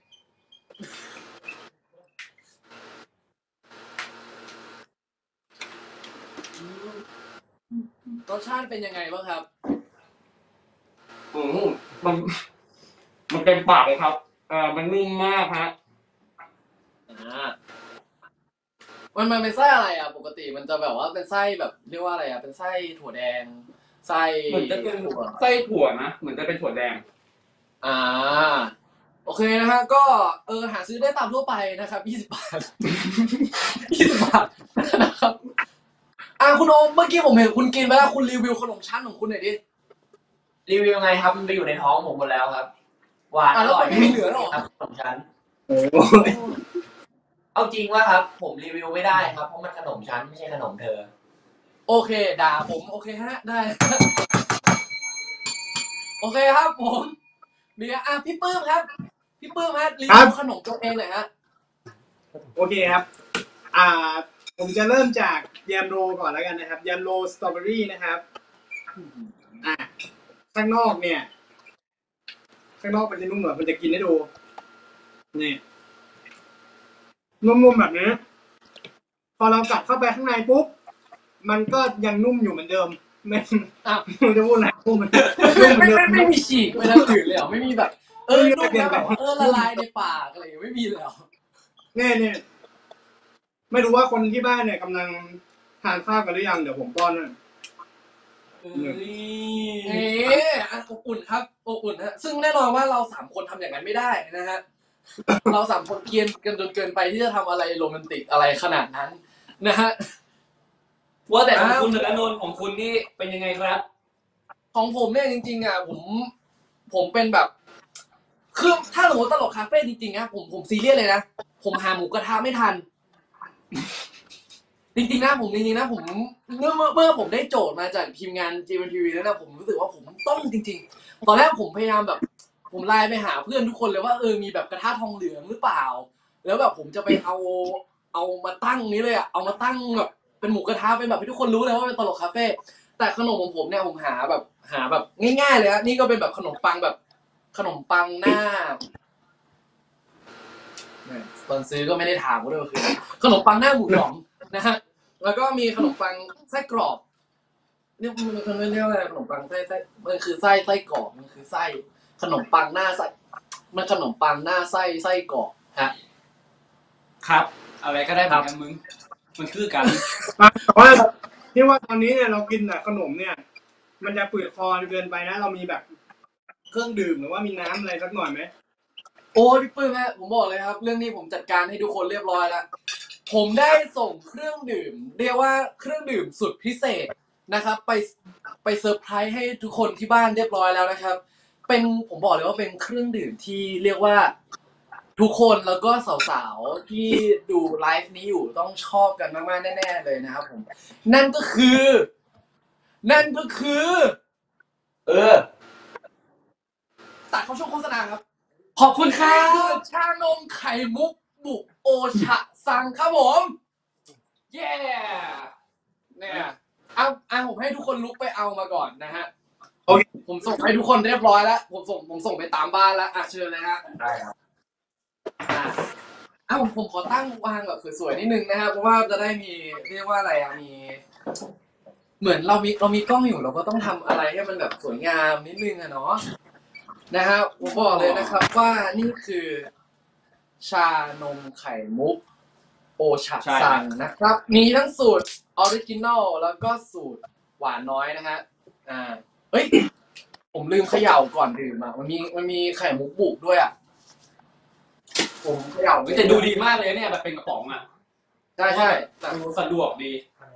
รสชาติเป็นยังไงบ้างครับอืมมันมันเต็มปากเลยครับเอ่ามันนุ่มมากฮะอ่ามันมันเป็นไส้อะไรอ่ะ ปกติมันจะแบบว่าเป็นไส้แบบเรียกว่าอะไรอ่ะ เป็นไส้ถั่วแดง ไส้เหมือนจะเป็นถั่วไส้ถั่วนะเหมือนจะเป็นถั่วแดงอ่า โอเคนะฮะ ก็เออหาซื้อได้ตามทั่วไปนะครับยี่สิบบาท ยี่สิบบาทนะครับ อ่าคุณโอมเมื่อกี้ผมเห็นคุณกินไปแล้วคุณรีวิวขนมชั้นของคุณหน่อยดิรีวิวไงครับมันไปอยู่ในท้องผมหมดแล้วครับหวานอ่ะอแล้วร่อยมันไม่เหลือหรอครับขนมชั้นโอ้ยเอาจริงว่าครับ ผมรีวิวไม่ได้ครับเพราะมันขนมชั้นไม่ใช่ขนมเธอโอเค ด่าผมโอเคฮะ ได้ โอเคครับผมเดี๋ยวอ่ะพี่ปื้มครับ พี่ปื้มฮะรีวิวขนมตัวเองหน่อยฮะโอเคครับ อ่า ผมจะเริ่มจากแยมโรก่อนแล้วกันนะครับแยมโรสตรอเบอรี่นะครับ อ่าข้างนอกเนี่ย ข้างนอกมันจะนุ่มเหมือนมันจะกินให้ดูนี่นุ่มๆแบบนี้ พอเรากัดเข้าไปข้างในปุ๊บ มันก็ยังนุ่มอยู่เหมือนเดิม ไม่อ้าวไม่จะพูดอะไรพูดมันไม่นุ่มเหมือนไม่เดิมไม่ไม่มีฉีกไม่ทั้งอื่นเลยเหรอไม่มีแบบ เออนุ่มแล้วแบบว่าเออละลายในปากอะไรอย่างเงี้ยไม่มีเลยเหรอเนี่ยเนี่ยไม่รู้ว่าคนที่บ้านเนี่ยกำลังทานข้าวกันหรือยังเดี๋ยวผมป้อนหน่อยเอ้เอ๊ะอ่ะอบอุ่นครับอบอุ่นฮะซึ่งแน่นอนว่าเราสามคนทำอย่างนั้นไม่ได้นะฮะ เราสามคนเกรียนกันจนเกินไปที่จะทำอะไรโรแมนติกอะไรขนาดนั้นนะฮะว่าแต่ของคุณเถอะอานนท์ของคุณนี่เป็นยังไงครับของผมเนี่ยจริงๆอ่ะผมผมเป็นแบบคือถ้าสมมติตลกคาเฟ่จริงๆนะผมผมซีเรียสเลยนะผมหาหมูกระทะไม่ทัน จริงๆนะผมจริงๆนะผมเมื่อเมื่อเมื่อผมได้โจทย์มาจากทีมงาน จี เอ็ม ที วี แล้วนะผมรู้สึกว่าผมต้องจริงๆตอนแรกผมพยายามแบบ ผมไลน์ไปหาเพื่อนทุกคนเลยว่าเออมีแบบกระทะทองเหลืองหรือเปล่า แล้วแบบผมจะไปเอาเอามาตั้งนี้เลยอะเอามาตั้งแบบเป็นหมูกระทะเป็นแบบให้ทุกคนรู้เลยว่าเป็นตลกคาเฟ่แต่ขนมของผมเนี่ยผมหาแบบหาแบบง่ายๆเลยฮะนี่ก็เป็นแบบขนมปังแบบขนมปังหน้าตอนซื้อก็ไม่ได้ถามว่าด้วยว่าคือขนมปังหน้าหมูหยองนะฮะแล้วก็มีขนมปังไส้กรอบเนี่ยมันมันเรียกว่าอะไรขนมปังไส้ไส้มันคือไส้ไส้กรอบมันคือไส้ขนมปังหน้าไส้มันขนมปังหน้าไส้ไส้กรอบฮะครับ อะไรก็ได้เหมือนกันมึง มันคือกันแต่ว่าที่ว่าตอนนี้เนี่ยเรากินแต่ขนมเนี่ย มันจะฝืดคอเกินไปนะ เรามีแบบเครื่องดื่มหรือว่ามีน้ำอะไรสักหน่อยไหมโอ้พี่ปื้มฮะผมบอกเลยครับ เรื่องนี้ผมจัดการให้ทุกคนเรียบร้อยแล้วผมได้ส่งเครื่องดื่ม เรียกว่าเครื่องดื่มสุดพิเศษนะครับ ไปไปเซอร์ไพรส์ให้ทุกคนที่บ้านเรียบร้อยแล้วนะครับ เป็นผมบอกเลยว่าเป็นเครื่องดื่มที่เรียกว่าทุกคนแล้วก็สาวๆที่ดูไลฟ์นี้อยู่ต้องชอบกันมากๆแน่ๆเลยนะครับผมนั่นก็คือ นั่นก็คือเออตัดเข้าช่วงโฆษณาครับขอบคุณครันี่คือบ ชานมไข่มุกบุกโอชะซังครับผม เย้เนี่ยเอาเอาผมให้ทุกคนลุกไปเอามาก่อนนะฮะโอเคผมส่งให้ทุกคนเรียบร้อยแล้ว ผมส่งผมส่งไปตามบ้านแล้วอ่ะเชิญเลยฮะได้ครับอ่ะอ่ะผมผมขอตั้งวางแบบสวยๆนิดนึงนะครับเพราะว่าจะได้มีเรียกว่าอะไรอ่ะมี เหมือนเรามีเรามีกล้องอยู่เราก็ต้องทำอะไรให้มันแบบสวยงามนิดนึงอะเนาะนะฮะผมบอกเลยนะครับว่านี่คือ ชานมไข่มุกโอชะซังนะครับ มีทั้งสูตรออริจินอลแล้วก็สูตรหวานน้อยนะฮะอ่าเฮ้ย ผมลืมเขย่าก่อนดื่มอ่ะมันมีมันมีไข่มุกบุกด้วยอ่ะผมเขย่าเฮ้ยแต่ดูดีมากเลยเนี่ยแบบเป็นกระป๋องอ่ะใช่ใช่แต่ดูสะดวกดี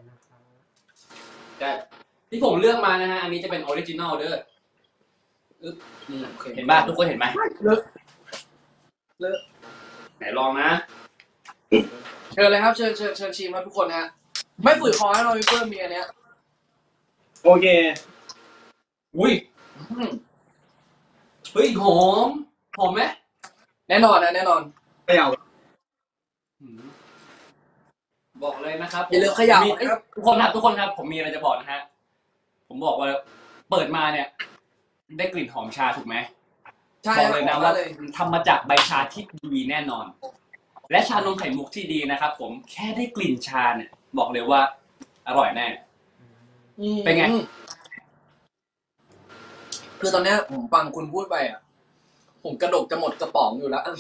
แต่ที่ผมเลือกมานะฮะ อันนี้จะเป็นออริจินอลเด้ออึ๊บนี่เห็นป่ะทุกคนเห็นไหมเลิกเลิกไหนลองนะเชิญเลยครับเชิญเชิญเชิญชิมครับทุกคนฮะไม่ฝืดคอให้เราเพิ่มมีอันเนี้ยโอเคอุ้ยอืมเฮ้ยหอมหอมไหมแน่นอนนะแน่นอนเขย่าอืมบอกเลยนะครับอย่าลืมเขย่ามีนะครับทุกคนครับทุกคนครับผมมีอะไรจะบอกนะฮะผมบอกว่าเปิดมาเนี่ย ได้กลิ่นหอมชาถูกไหมใช่บอกเลยนะว่าเลยทำมาจากใบชาที่ดีแน่นอน และชานมไข่มุกที่ดีนะครับผมแค่ได้กลิ่นชาเนี่ย บอกเลยว่าอร่อยแน่ เป็นไงคือตอนเนี้ยผมฟังคุณพูดไปอ่ะ ผมกระดกจะหมดกระป๋องอยู่แล้ว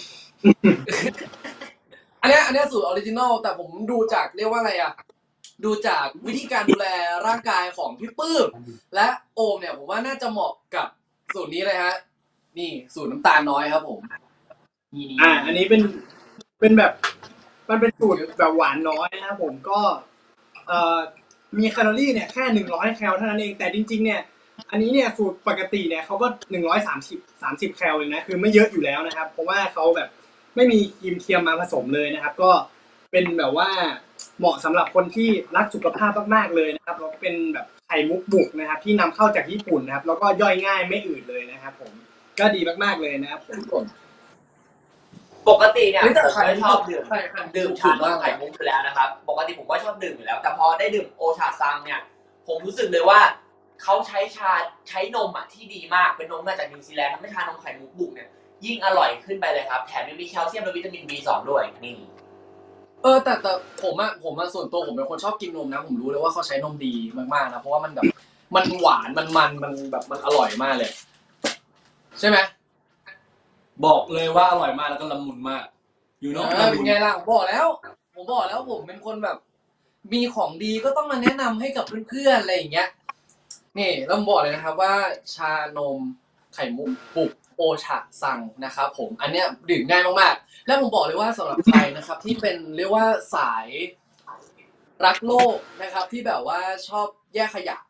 อันเนี้ยอันเนี้ยสูตรออริจินอลแต่ผมดูจากเรียกว่าอะไรอ่ะ ดูจากวิธีการดูแลร่างกายของพี่ปื้มและโอมเนี่ยผมว่าน่าจะเหมาะกับสูตรนี้เลยฮะ นี่สูตรน้ำตาลน้อยครับผม นี่นี่อ่า อันนี้เป็น เป็นแบบ มันเป็นสูตรแบบหวานน้อยนะครับผมก็ เอ่อ มีแคลอรี่เนี่ยแค่หนึ่งร้อยแคลเท่านั้นเอง แต่จริงๆ เนี่ย อันนี้เนี่ยสูตรปกติเนี่ยเขาก็หนึ่งร้อยสามสิบ สามสิบแคลเลยนะ คือไม่เยอะอยู่แล้วนะครับ เพราะว่าเขาแบบไม่มีครีมเทียมมาผสมเลยนะครับ ก็เป็นแบบว่าเหมาะสำหรับคนที่รักสุขภาพมากๆเลยนะครับแล้วเป็นแบบไข่มุกบุกนะครับ ที่นำเข้าจากญี่ปุ่นนะครับ แล้วก็ย่อยง่ายไม่อืดเลยนะครับ ผม ก็ดีมากๆเลยนะครับผมปกติเนี่ยเฮ้ยแต่ผมไข่ก็ชอบดื่มไข่ไข่ดื่มชานมไข่มุกอยู่แล้วนะครับ ปกติผมก็ชอบดื่มอยู่แล้ว แต่พอได้ดื่มโอชาซังเนี่ย ผมรู้สึกเลยว่าเขาใช้ชาใช้นมอ่ะที่ดีมาก เป็นนมมาจากนิวซีแลนด์ทำให้ชานมไข่มุกบุกเนี่ยยิ่งอร่อยขึ้นไปเลยครับ แถมยังมีแคลเซียมและวิตามิน บี สอง ด้วย นี่เออแต่แต่ผมอะผมอะส่วนตัวผมเป็นคนชอบกินนมนะ ผมรู้เลยว่าเขาใช้นมดีมากๆนะเพราะว่ามันแบบมันหวานมันมันมันแบบมันอร่อยมากเลย ใช่ไหมบอกเลยว่าอร่อยมากแล้วก็ละมุนมาก อยู่เอเนาะอเป็นไงล่ะผมบอกแล้ว ผมบอกแล้วผมเป็นคนแบบ มีของดีก็ต้องมาแนะนำให้กับเพื่อนๆอะไรอย่างเงี้ยนี่เราบอกเลยนะครับว่าชานมไข่มุกปุกโอชะซังนะครับผมอันเนี้ยดื่มง่ายมากๆแล้วผมบอกเลยว่าสำหรับใครนะครับ ที่เป็นเรียกว่าสายรักโลกนะครับ ที่แบบว่าชอบแยกขยะ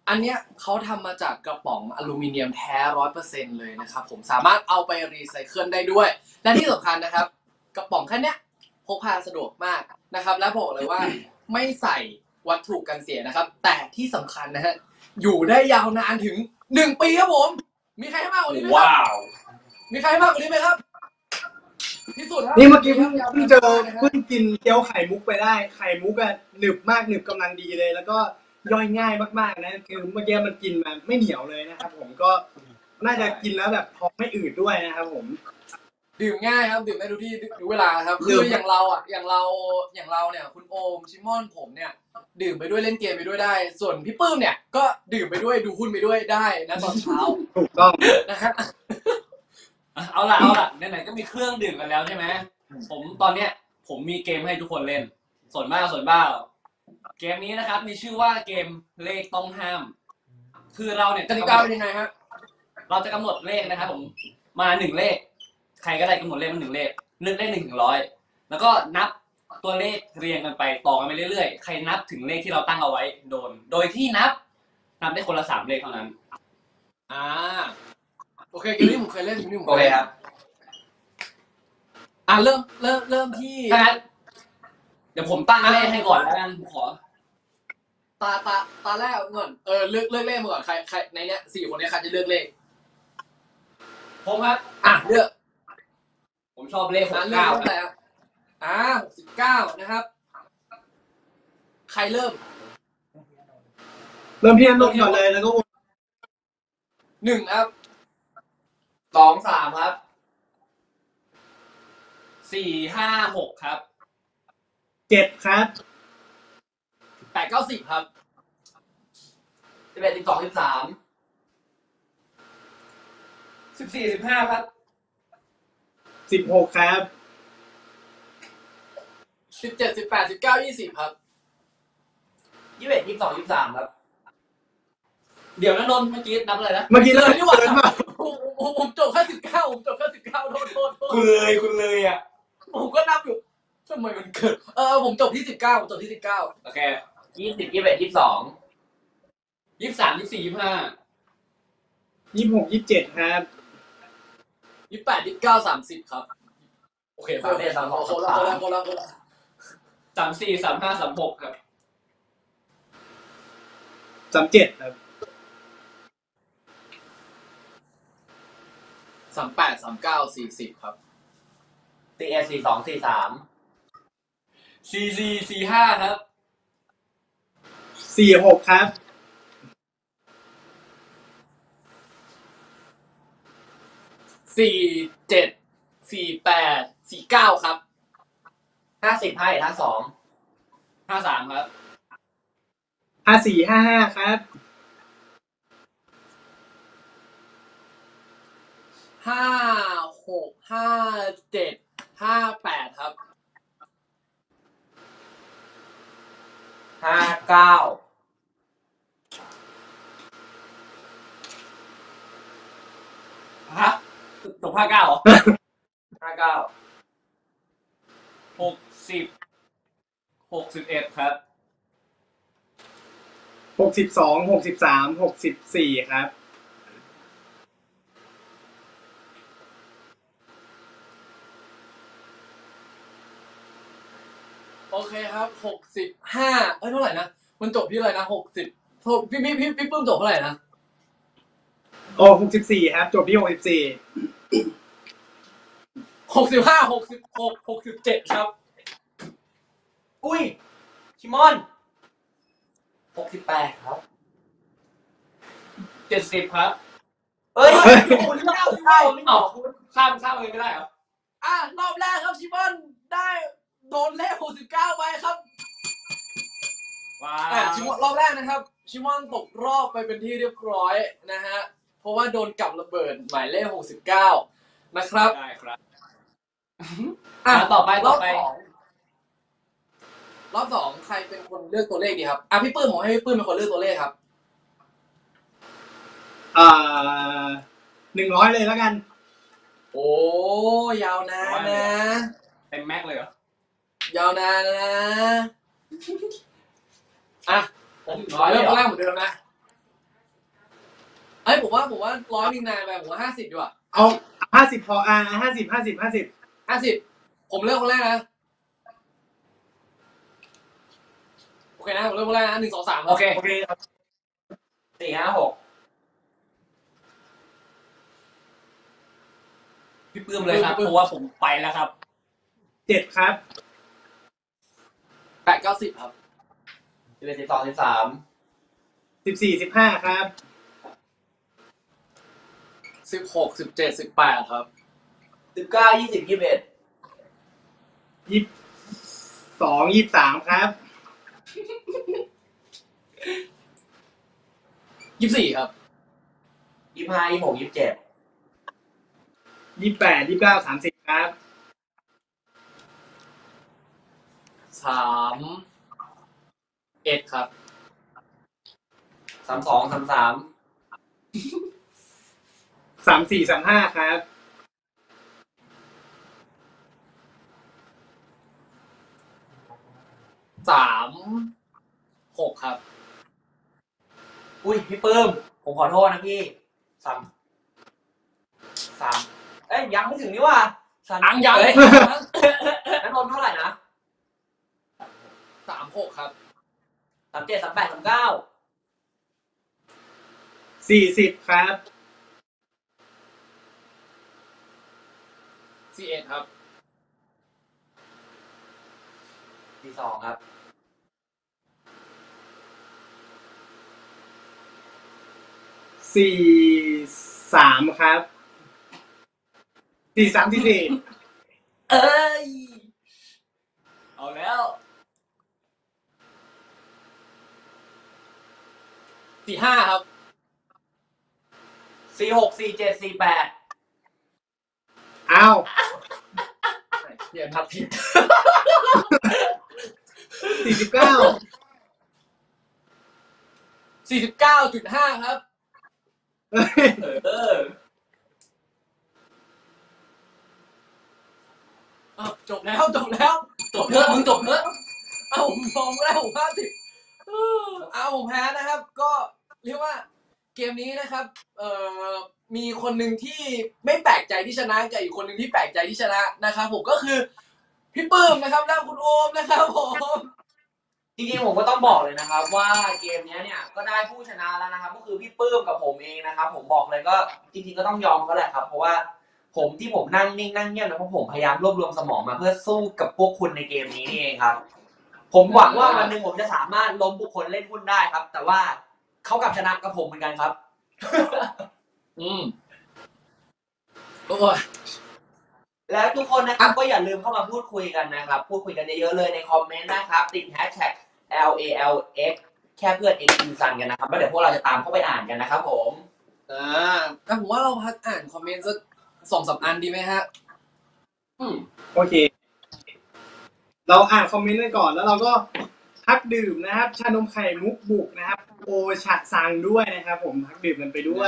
อันเนี้ยเขาทำมาจากกระป๋องอลูมิเนียมแท้ร้อยเปอร์เซ็นต์เลยนะครับผมสามารถเอาไปรีไซเคิลได้ด้วย และที่สำคัญนะครับ กระป๋องแค่เนี้ยพกพาสะดวกมากนะครับ และบอกเลยว่าไม่ใส่วัตถุกันเสียนะครับ แต่ที่สำคัญนะฮะอยู่ได้ยาวนานถึงหนึ่งปีครับผม มีใครให้มากกว่านี้ไหมครับว้าวมีใครให้มากกว่านี้ไหมครับที่สุดครับนี่เมื่อกี้เพิ่งเพิ่งเจอนะฮะเพิ่งกินเกี๊ยวไข่มุกไปได้ไข่มุกอะหนึบมากหนึบกำลังดีเลย แล้วก็ย่อยง่ายมากๆนะคือเมื่อกี้มันกินมาไม่เหนียวเลยนะครับ ผมก็น่าจะกินแล้วแบบท้องไม่อืดด้วยนะครับผมดื่มง่ายครับดื่มได้ทุกที่ทุกเวลาครับดื่คือมอย่างเราอ่ะอย่างเราอย่างเราเนี่ยคุณโอมชิมอนผมเนี่ยดื่มไปด้วยเล่นเกมไปด้วยได้ ส่วนพี่ปื้มเนี่ยก็ดื่มไปด้วยดูหุ้นไปด้วยได้นะตอนเช้าถูกต้องนะฮะเอาล่ะเอาล่ะไหนๆก็มีเครื่องดื่มกันแล้วใช่ไหมผมตอนเนี้ยผมมีเกมให้ทุกคนเล่นส่วนบ้าส่วนบ้าเกมนี้นะครับมีชื่อว่าเกมเลขต้องห้าม คือเราเนี่ยกติกาเป็นยังไงฮะเราจะกำหนดเลขนะครับผมมาหนึ่งเลข ใครก็ได้กำหนดเลขมาหนึ่งเลขเลือกได้หนึ่งถึงร้อยแล้วก็นับตัวเลขเรียงกันไปต่อกันไปเรื่อยๆใครนับถึงเลขที่เราตั้งเอาไว้โดน โดยที่นับนับได้คนละสามเลขเท่านั้นอ่าโอเคเกมนี้ผมเคยเล่นเกมนี้ผมโอเคครับอ่าเริ่มเริ่มเริ่มที่ถ้างั้นเดี๋ยวผมตั้งเลขให้ก่อนแล้วกันผมขอตาตาตาแรกก่อนเออเลือกเลือกเลขมาก่อนใครใครในเนี้ยสี่คนเนี้ยใครจะเลือกเลขผมครับอ่ะเลือกผมชอบเลขหอ่ะกเลือกเก้าเลขอะไรอ่ะอ่าหกสิบเก้านะครับ ใครเริ่มเริ่มที่น้ำนมก่อนเลยแล้วก็วนหนึ่งครับสองสามครับสี่ห้าหกครับเจ็ดครับแปดเก้าสิบครับสิบเอ็ดสิบสองสิบสามสิบสี่สิบห้าครับสิบหกครับสิบเจ็ดสิบแปดสิบเก้ายี่สิบครับยี่สิบเอ็ดยี่สิบสองยี่สิบสามครับเดี๋ยวนะนนท์เมื่อกี้นับอะไรนะเมื่อกี้เริ่มนี่หว่าเดินมาผมผมผมจบแค่สิบเก้าผมจบแค่สิบเก้าโทษโทษโทษคุณเลยคุณเลยอ่ะผมก็นับอยู่ทำไมมันเกิดเออผมจบที่สิบเก้าผมจบที่สิบเก้าโอเคยี่สิบยี่สิบเอ็ดยี่สิบสองยี่สิบสามยี่สิบสี่ยี่สิบห้ายี่สิบหกยี่สิบเจ็ดครับยี่สิบแปดยี่สิบเก้าสามสิบครับโอเคโอเคสามคนละคนละคนละคนละสามสี่สามห้าสามหกครับสามเจ็ดครับสามแปดสามเก้าสี่สิบครับสี่เอ็ดสี่สองสี่สามสี่สี่สี่ห้าครับสี่หกครับสี่เจ็ดสี่แปดสี่เก้าครับห้าสิบห้าเอ็ดห้าสองห้าสามครับห้าสี่ห้าห้าครับห้าหกห้าเจ็ดห้าแปดครับห้าเก้าฮะจบห้าเก้าเหรอห้าเก้าหกสิบหกสิบเอ็ดครับหกสิบสองหกสิบสามหกสิบสี่ครับโอเคครับหกสิบห้าเอ้ยเท่าไหร่นะมันจบที่อะไรนะหกสิบพี่พี่พี่พี่ปื้มจบเท่าไหร่นะโอ้หกสิบสี่ครับ จบที่หกสิบสี่หกสิบห้าหกสิบหกหกสิบเจ็ดครับอุ้ยชิมอนหกสิบแปดครับเจ็ดสิบครับเอ้ยคุณเล่าเล่าไม่บอกคุณข้ามข้ามเลยไม่ได้เหรออ่ะรอบแรกครับชิมอนได้โดนเลขหกสิบเก้าไปครับว้าอ่ะวชิมอนรอบแรกนะครับชิมอนตกรอบไปเป็นที่เรียบร้อยนะฮะเพราะว่าโดนกับระเบิดหมายเลขหกสิบเก้านะครับได้ครับอ่ะอ่ะต่อไปรต่ออบ ไปสองรอบสองใครเป็นคนเลือกตัวเลขดีครับอ่ะพี่ปื้มผมให้พี่ปื้มเป็นคนเลือกตัวเลขครับอ่าหนึ่งร้อยเลยแล้วกันโอ้ยาวนานนะเต็มแม็กเลยเหรอยาวนานนะอ่ะผมร้อยเริ่มเหรตัวอแรกเหมือนเดิมนะไอ้ยผมว่าผมว่าร้อยหนึ่งนายไปผมว่าห้าสิบดีกว่าเอาห้าสิบพออ่าห้าสิบห้าสิบห้าสิบห้าสิบผมเลือกคนแรกนะโอเคนะผมเลือกคนแรกนะหนึ่งสองสามโอเคโอเคครับสี่ห้าหกพี่ปื้มเลยครับเพราะว่าผมไปแล้วครับเจ็ดครับแปดเก้าสิบครับสิบเอ็ดสิบสองสิบสามสิบสี่สิบห้าครับสิบหกสิบเจ็ดสิบแปดครับสิบเก้ายี่สิบยี่สิบเอ็ดยี่สิบสองยี่สิบสามครับยี่สิบสี่ครับยี่สิบห้ายี่สิบหกยี่สิบเจ็ดยี่สิบแปดยี่สิบเก้าสามสิบครับสามเอ็ดครับสามสองสามสามสามสี่สามห้าครับสามหกครับอุ้ยพี่ปื้มผมขอโทษนะพี่สามสามเอ้ยยังไม่ถึงนี่ว่าสามอังยังเลยนั่นรวมเท่าไหร่นะสามหกครับสามเจ็ดสามแปดสามเก้าสี่สิบครับสี่เอ็ดครับสี่สองครับสี่สามครับ สี่สามสี่สี่เอ้ยเอาแล้วสี่ห้าครับสี่หกสี่เจ็ดสี่แปดอ้าวเดี๋ยวนับผิดสี่สิบเก้าสี่สิบเก้าจุดห้าครับเฮ้ยเอออ้าวจบแล้วจบแล้วจบเถอะมึงจบเถอะเอ้าผมมองแล้วผมห้าสิบเอาผมแพ้นะครับ ก็เรียกว่าเกมนี้นะครับ เอ่อมีคนหนึ่งที่ไม่แปลกใจที่ชนะกับอีกคนหนึ่งที่แปลกใจที่ชนะนะครับผมก็คือพี่ปื้มนะครับและคุณโอมนะครับผมจริงๆผมก็ต้องบอกเลยนะครับว่าเกมนี้เนี่ยก็ได้ผู้ชนะแล้วนะครับ ก็คือพี่ปื้มกับผมเองนะครับ ผมบอกเลยก็จริงๆก็ต้องยอมเขาแหละครับ เพราะว่าผมที่ผมนั่งนิ่งนั่งเงียบนะเพราะผมพยายามรวบรวมสมองมาเพื่อสู้กับพวกคุณในเกมนี้นี่เองครับ ผมหวังว่าวันหนึ่งผมจะสามารถล้มบุคคลเล่นหุ้นได้ครับ แต่ว่าเขากลับชนะกับผมเหมือนกันครับอืมโอ้ยแล้วทุกคนนะครับก็อย่าลืมเข้ามาพูดคุยกันนะครับ พูดคุยกันเยอะๆเลยในคอมเมนต์นะครับติดแฮชแท็ก แอล เอ แอล เอ็กซ์ แค่เพื่อน X อินซันกันนะครับแล้วเดี๋ยวพวกเราจะตามเข้าไปอ่านกันนะครับผมอ่าแต่ผมว่าเราพักอ่านคอมเมนต์สักสองสามอันดีไหมฮะอืมโอเค เราอ่านคอมเมนต์กันก่อนแล้วเราก็พักดื่มนะครับ ชานมไข่มุกบุกนะครับ โอชะซังด้วยนะครับ ผมพักดื่มกันไปด้วย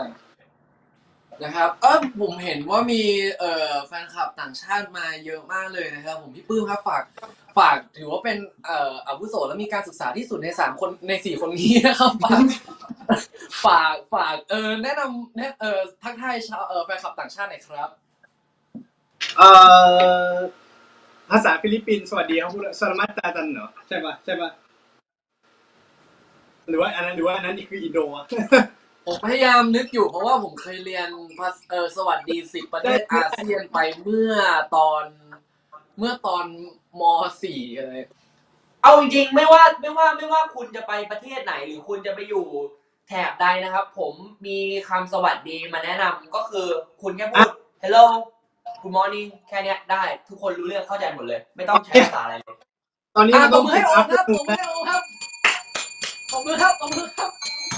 นะครับ เออผมเห็นว่ามีเอ่อแฟนคลับต่างชาติมาเยอะมากเลยนะครับ ผมพี่ปื้มครับฝากฝากถือว่าเป็นเอ่ออาวุโสและมีการศึกษาที่สุดในสามคนในสี่คนนี้นะครับฝากฝากฝากเออแนะนำแนะเอ่อทักทายชาวเอ่อแฟนคลับต่างชาติหน่อยครับเอ่อภาษาฟิลิปปินส์สวัสดีครับพูดสลามัตตาตันเหรอใช่ปะใช่ปะหรือว่าอันนั้นหรือว่าอันนั้นนี่คืออินโดอะผมพยายามนึกอยู่เพราะว่าผมเคยเรียนภาษเออสวัสดีสิบประเทศอาเซียนไปเมื่อตอนเมื่อตอนม สี่อะไรเอาจริงๆไม่ว่าไม่ว่าไม่ว่าคุณจะไปประเทศไหนหรือคุณจะไปอยู่แถบใดนะครับ ผมมีคำสวัสดีมาแนะนำก็คือคุณแค่พูด hello good morning แค่เนี้ยได้ทุกคนรู้เรื่องเข้าใจหมดเลย ไม่ต้องใช้ภาษาอะไรเลยตอนนี้อ่ะมันตต้บองมือให้โอมครับตถูบกมือให้โอมครับตบมือครับตบมือครับ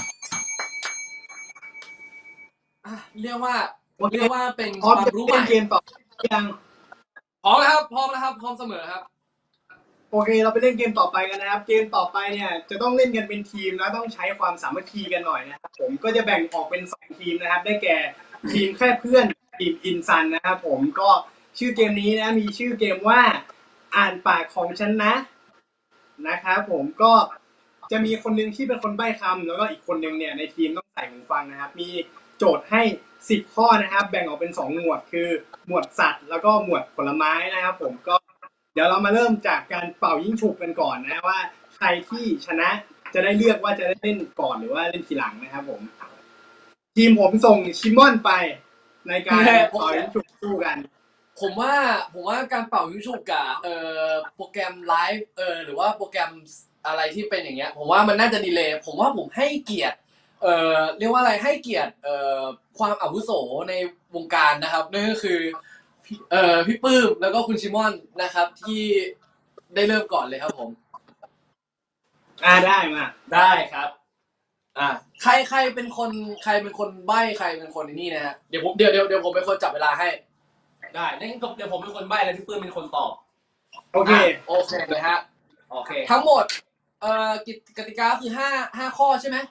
อ่ะเรียกว่าเรียกว่าเป็นพคร้อมวามจะรู้ใหเล่ม่นเกมต่อยังพร้อมแล้วครับพร้อมแล้วครับพร้อมเสมอครับโอเคเราไปเล่นเกมต่อไปกันนะครับ เกมต่อไปเนี่ยจะต้องเล่นกันเป็นทีมแล้วต้องใช้ความสามัคคีกันหน่อยนะครับผมก็จะแบ่งออกเป็นสองทีมนะครับ ได้แก่ทีมแค่เพื่อนทีมอินซันนะครับผมก็ชื่อเกมนี้นะมีชื่อเกมว่าอ่านปากของฉันนะนะครับผมก็จะมีคนหนึงที่เป็นคนใบ้คำแล้วก็อีกคนหนึงเนี่ยในทีมต้องใส่ส่หูฟังนะครับมีโจทย์ให้สิบข้อนะครับแบ่งออกเป็นสองหมวดคือหมวดสัตว์แล้วก็หมวดผลไม้นะครับผมก็เดี๋ยวเรามาเริ่มจากการเป่ายิงฉุบกันก่อนนะว่าใครที่ชนะจะได้เลือกว่าจะได้เล่นก่อนหรือว่าเล่นทีหลังนะครับผมทีมผมส่งชิมอนไปในการเป่ายิงฉุบสู้กันผมว่าผมว่าการเป่ายิงฉุบกับเอ่อโปรแกรมไลฟ์เออหรือว่าโปรแกรมอะไรที่เป็นอย่างเงี้ยผมว่ามันน่าจะดีเลย์ผมว่าผมให้เกียรติเอ่อเรียกว่าอะไรให้เกียรติเอ่อความอาวุโสในวงการนะครับนั่นก็คือเอ่อพี่ปื้มแล้วก็คุณชิมอนนะครับที่ได้เริ่มก่อนเลยครับผมอ่าได้มาได้ครับอ่าใครใครเป็นคนใครเป็นคนใบ้ใครเป็นคนนี่นะฮะเดี๋ยวผมเดี๋ยวเดี๋ยวเดี๋ยวผมเป็นคนจับเวลาให้ได้นั่นเดี๋ยวผมเป็นคนใบ้แล้วพี่ปื้มเป็นคนตอบโอเคโอเคเลยฮะโอเคทั้งหมดเอ่อกติกาคือห้าห้าข้อใช่ไหม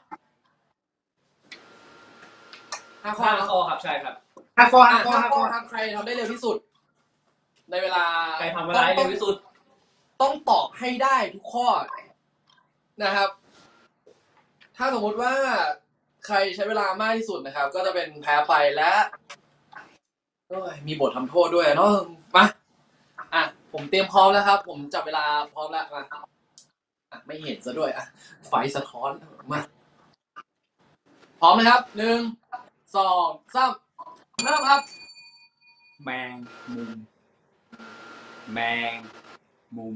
ห้าข้อห้าข้อครับใช่ครับห้าข้อห้าข้อห้าข้อครับใครทำได้เร็วที่สุดในเวลาใครทำเวลาได้เร็วที่สุดต้องตอบให้ได้ทุกข้อนะครับถ้าสมมติว่าใครใช้เวลามากที่สุดนะครับก็จะเป็นแพ้ไปและมีบททำโทษด้วยเนาะมาอ่ะผมเตรียมพร้อมแล้วครับผมจับเวลาพร้อมแล้วมาอ่ะไม่เห็นซะด้วยอ่ะไฟสะท้อนมาพร้อมนะครับหนึ่งสองสามเริ่มครับแมงมุมแมงมุม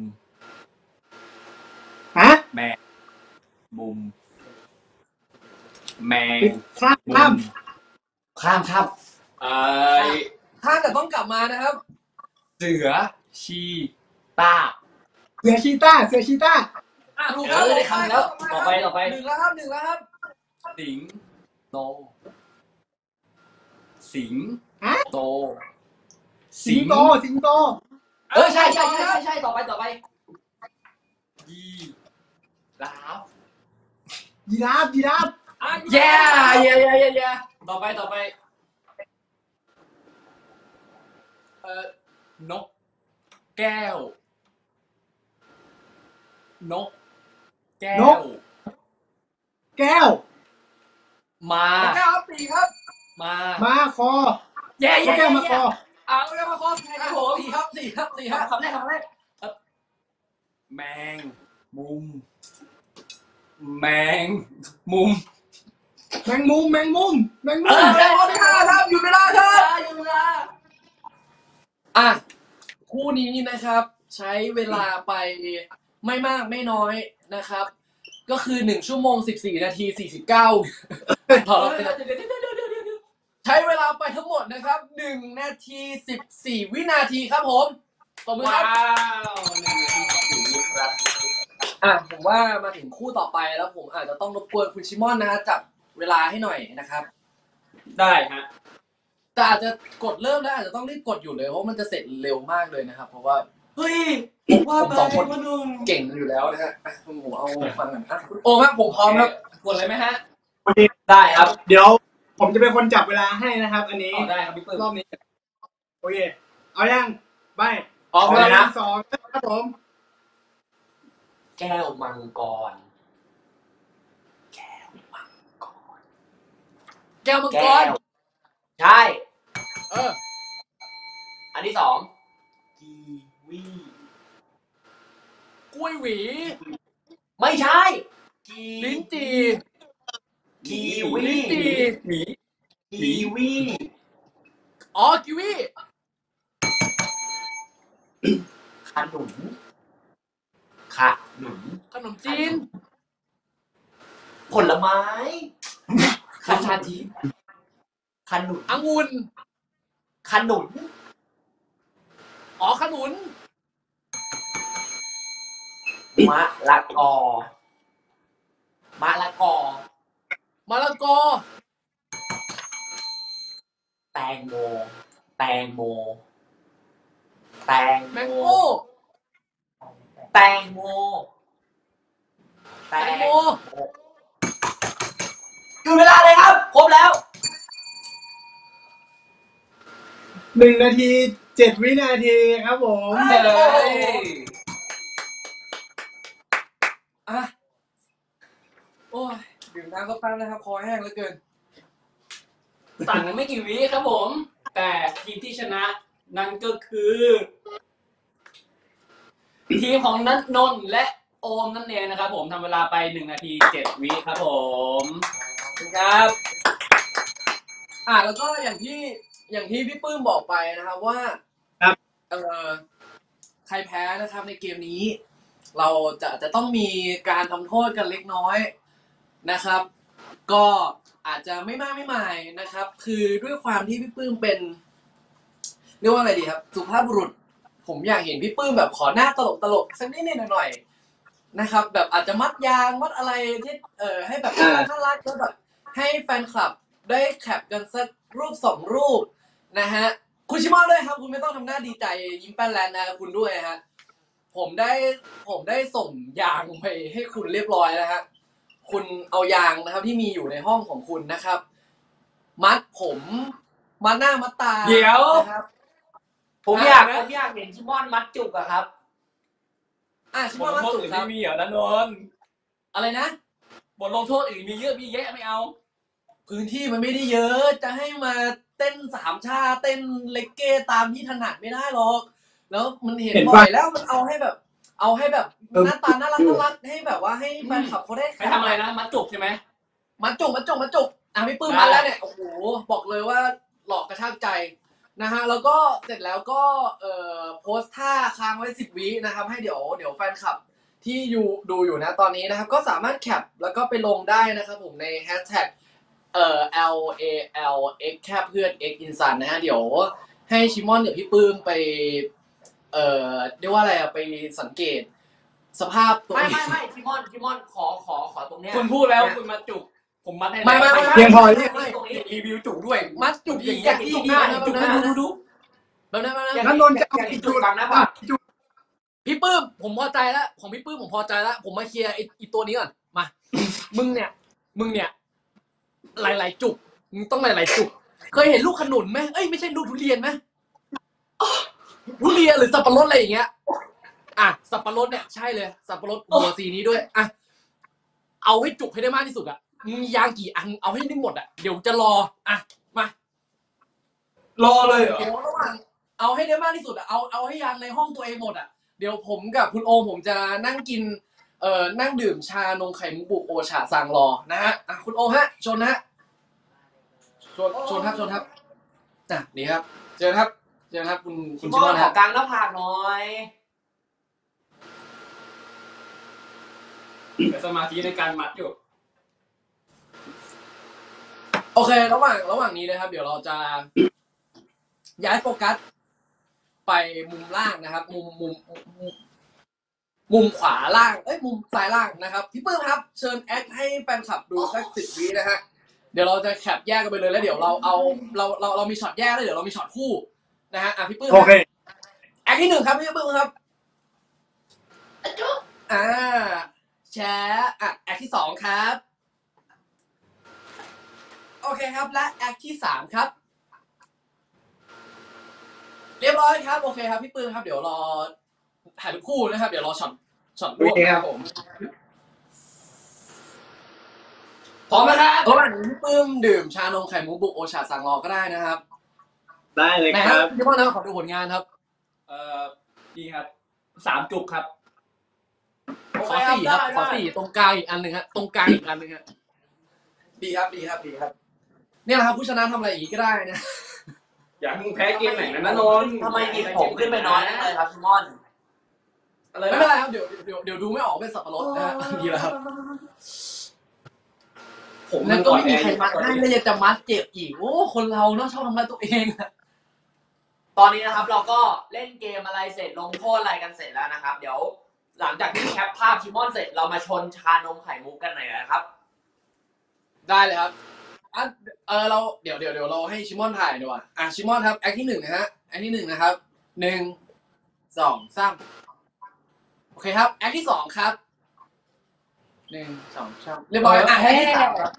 ฮะแมงมุมแมงข้ามข้ามข้ามครับเอ่อถ้าแต่ต้องกลับมานะครับเสือชีต้าเสือชีต้าเสือชีต้าอ่ะถูกแล้วได้คำแล้วต่อไปต่อไปหนึ่งแล้วครับหนึ่งแล้วครับสิงโตสิงโตสิงโตสิงโตเออใช่ใช่ใช่ใช่ต่อไปต่อไปยีราฟยีราฟยีราฟแย่แย่แย่แย่ต่อไปต่อไปเอ่อนกแก้วนกแก้วแก้วมาแก้วปีครับมามาคอแย่แย่แก้วมาคอเอาแก้วมาคอใช่ครับผมสี่ครับสี่ครับสี่ครับคำแรกคำแรกแมงมุมแมงมุมแมงมุมแมงมุมแมงมุมแมงมุมที่ห้าครับอยู่เวลาครับอยู่เวลาอ่ะคู่นี้นะครับ ใช้เวลาไปไม่มากไม่น้อยนะครับ ก็คือหนึ่งชั่วโมงสิบสี่นาทีสี่สิบเก้าต่อใช้เวลาไปทั้งหมดนะครับหนึ่งนาทีสิบสี่วินาทีครับผมตบมือครับว้าวหนึ่งนาทีสิบสี่วิครับอ่ะผมว่ามาถึงคู่ต่อไปแล้วผมอาจจะต้องรบกวนคุณชิมอนนะฮะจับเวลาให้หน่อยนะครับได้ฮะแต่อาจจะกดเริ่มแล้วอาจจะต้องรีบกดอยู่เลยเพราะมันจะเสร็จเร็วมากเลยนะครับเพราะว่าเฮ้ยผมว่าสองคนเก่งอยู่แล้วนะฮะผมเอาฟังกันอ่ะโอ้ครับผมพร้อมครับกดเลยไหมฮะได้ครับเดี๋ยวผมจะเป็นคนจับเวลาให้นะครับอันนี้ได้ครับพี่ปื้มรอบนี้โอเคเอายังใบออกเลยนะสองครับผมแก้วมังกรแก้วมังกรแก้วมังกรใช่เอออันที่สองกีวีกล้วยหวีไม่ใช่ลิ้นจี่กีวีลิ้นจี่หมีกีวีอ๋อกีวีขนุนขนุนขนมจีนผลไม้ขชาทีขนุนองุ่นขนุนอ๋อขนุนมะละกอมะละกอมะละกอแตงโมแตงโมแตงแมงโก้แตงโมแตงโมคือเวลาเลยครับครบแล้วหนึ่งนาทีเจ็ดวินาทีครับผมเลยอ่ะโอ้ยดื่มน้ำก็แป๊บนะครับคอแห้งเหลือเกินต่างกันไม่กี่วิครับผม แต่ทีมที่ชนะนั่นก็คือ ทีมของนัทนนท์และโอมนั่นเองนะครับผมทำเวลาไปหนึ่งนาทีเจ็ดวิครับผมขอบคุณครับ อ่าแล้วก็อย่างที่อย่างที่พี่ปื้มบอกไปนะครับว่าครับเออใครแพ้นะครับในเกมนี้ เราจะจะต้องมีการทำโทษกันเล็กน้อยนะครับ ก็อาจจะไม่มากไม่มายนะครับ คือด้วยความที่พี่ปื้มเป็นเรียกว่าอะไรดีครับสุภาพบุรุษ ผมอยากเห็นพี่ปื้มแบบขอหน้าตลกตลกๆสักนิดนิดหน่อยๆนะครับ แบบอาจจะมัดยางมัดอะไรที่เออให้แบบน่ารักน่ารักแล้วแบบให้แฟนคลับได้แคปกันสักรูปสองรูปนะฮะคุณชิมอนด้วยครับ คุณไม่ต้องทำหน้าดีใจยิ้มแป้นแลนนะคุณด้วยฮะผมได้ผมได้ส่งยางไปให้คุณเรียบร้อยแล้วฮะคุณเอายางนะครับที่มีอยู่ในห้องของคุณนะครับ มัดผมมัดหน้ามัดตาเดี๋ยวนะครับผมอยากผมอยากเห็นชิมอนมัดจุกอะครับอ่ะชิบมทอนลมังดโทษจุกอื่นครัไม่บมีเหรอนัทนนท์อะไรนะบทลงโทษอื่นมีเยอะมีแยะไม่เอาพื้นที่มันไม่ได้เยอะจะให้มาเต้นสามชาเต้นเลกเก้ตามที่ถนัดไม่ได้หรอก แล้วมันเห็นบ่อยแล้วมันเอาให้แบบ เอาให้แบบหน้าตาน่ารักน่ารักให้แบบว่าให้แฟนคลับเขาได้ไปทำอะไรนะ มัดจุกใช่ไหมมัดจุกมัดจุกมัดจุกอ่ะพี่ปื้มได้มาแล้วเนี่ยโอ้โหบอกเลยว่าหลอกกระชากใจนะฮะแล้วก็เสร็จแล้วก็เอ่อโพสท่าค้างไว้สิบวินะครับให้เดี๋ยวเดี๋ยวแฟนคลับที่อยู่ดูอยู่นะตอนนี้นะครับก็สามารถแคปแล้วก็ไปลงได้นะครับผมในแฮชแท็กเอ่อ L A L X แค่เพื่อน X Insan นะฮะเดี๋ยวให้ชิมอนเดี๋ยวพี่ปื้มไปเอ่อเรียกว่าอะไรอะไปสังเกตสภาพตัวไม่เองไม่ไม่ชิมอนชิมอนขอขอขอตรงเนี้ยคุณพูดแล้วคุณมาจุก ผมมัดให้ไม่ไม่ไม่แล้วเพียงพอไม่ไม่ตรงนี้รีวิวจุกด้วยมัดจุกอย่างอเงี้ยาย กเห็นดีจุกดีหน้านะจุกแบบหนั้น้าน ดูดูแบบนั้นแบบนั้นอยากนัทนนท์จะเอาอยากเห็กี่นจุจุดกฟังนะอ่ะป่ะกี่จุดพี่ปื้มผมพอใจแล้วของพี่ปื้มผมพอใจแล้วผมมาเคลียร์ไอ้ไอีตัวนี้ก่อนมา มึงเนี่ย มึงเนี่ย หลายๆจุกมึงต้องหลายๆจุก เคยเห็นลูกขนุนไหมเอ้ยไม่ใช่ลูกทุเรียนไหมทุเรียนหรือสับปะรดอะไรอย่างเงี้ยอ่ะสับปะรดเนี่ยใช่เลยสับปะรดหัวสีนี้ด้วยอ่ะเอาให้จุกให้ได้มากที่สุดอ่ะมึงยางกี่อันเอาให้ได้หมดอ่ะเดี๋ยวจะรออ่ะมารอเลยเหรอเดี๋ยวระหว่างเอาให้ได้มากที่สุดอ่ะเอาเอาให้ยางในห้องตัวเองหมดอ่ะเดี๋ยวผมกับคุณโอมผมจะนั่งกิน เอ่อนั่งดื่มชานมไข่มุกบุกโอชาซังรอนะฮะอ่ะคุณโอมฮะชนนะฮะชนชนครับชนครับอ่ะนี่ครับเจอครับเจอครับคุณคุชิณมชิมออน นขอฮะกลางหน้าผากหน่อยแต่สมาธิในการมัดอยู่โอเค ระหว่างระหว่างนี้นะครับ เดี๋ยวเราจะย้ายโฟกัสไปมุมล่างนะครับ มุมมุมมุมมุมขวาล่างเอ้ยมุมซ้ายล่างนะครับพี่ปื้มครับเชิญแอคให้แฟนคลับดูสักสิบวินะฮะเดี๋ยวเราจะแคปแยกกันไปเลยแล้วเดี๋ยวเราเอาเราเราเรามีช็อตแยกแล้วเดี๋ยวเรามีช็อตคู่นะฮะอ่ะพี่ปื้มโอเคแอคที่หนึ่งครับพี่ปื้มครับอ่าแชร์อ่ะแอคที่สองครับโอเคครับและแอคที่สามครับ เรียบร้อยครับโอเคครับพี่ปื้มครับเดี๋ยวรอถ่ายรูปคู่นะครับเดี๋ยวรอช็อตช็อตร่วมนะครับผมพร้อมไหมครับระหว่างนี้พี่ปื้มดื่มชานมไข่มุกบุกโอชาสั่งรอก็ได้นะครับได้เลยนะคครัรับบ พี่พ่อนะขอดูผลงานครับเอ่อดีครับ สามจุกครับขอสี่ครับขอสี่ตรงกลางอีกอันหนึ่งฮะตรงกลางอีกอันหนึ่งฮะดีครับดีครับดีครับ เนี่ยนะครับผู้ชนะทำอะไรอีกก็ได้นะอย่าเพิ่งแพ้เกมไหนนะนัทนนท์ทำไมหยิบผมขึ้นไปน้อยนักเลยครับชิมอนอะไรไม่นะเป็นไรครับเดี๋ยวเดี๋ยวเดี๋ยวดูไม่ออกเป็นสับปะรดนะฮะดีแล้วครับผมแล้วก็ไม่มีใครมัดให้เลยจะมัดเจ็บอีกโอ้คนเราเนาะชอบทำร้ายตัวเองอะตอนนี้นะครับเราก็เล่นเกมอะไรเสร็จลงโทษอะไรกันเสร็จแล้วนะครับ เดี๋ยวหลังจากที่แคปภาพชิมอนเสร็จเรามาชนชานมไข่มุกกันหน่อยนะครับได้เลยครับอ่ะเออเราเดี๋ยวเดี๋ยวเดี๋ยวเราให้ชิมอนถ่ายดีกว่าอ่ะชิมอนครับแอคที่หนึ่งนะฮะแอคที่หนึ่งนะครับหนึ่งสองสามโอเคครับแอคที่สองครับหนึ่งสองสามเรียบร้อยอ่ะแอคที่สามครับ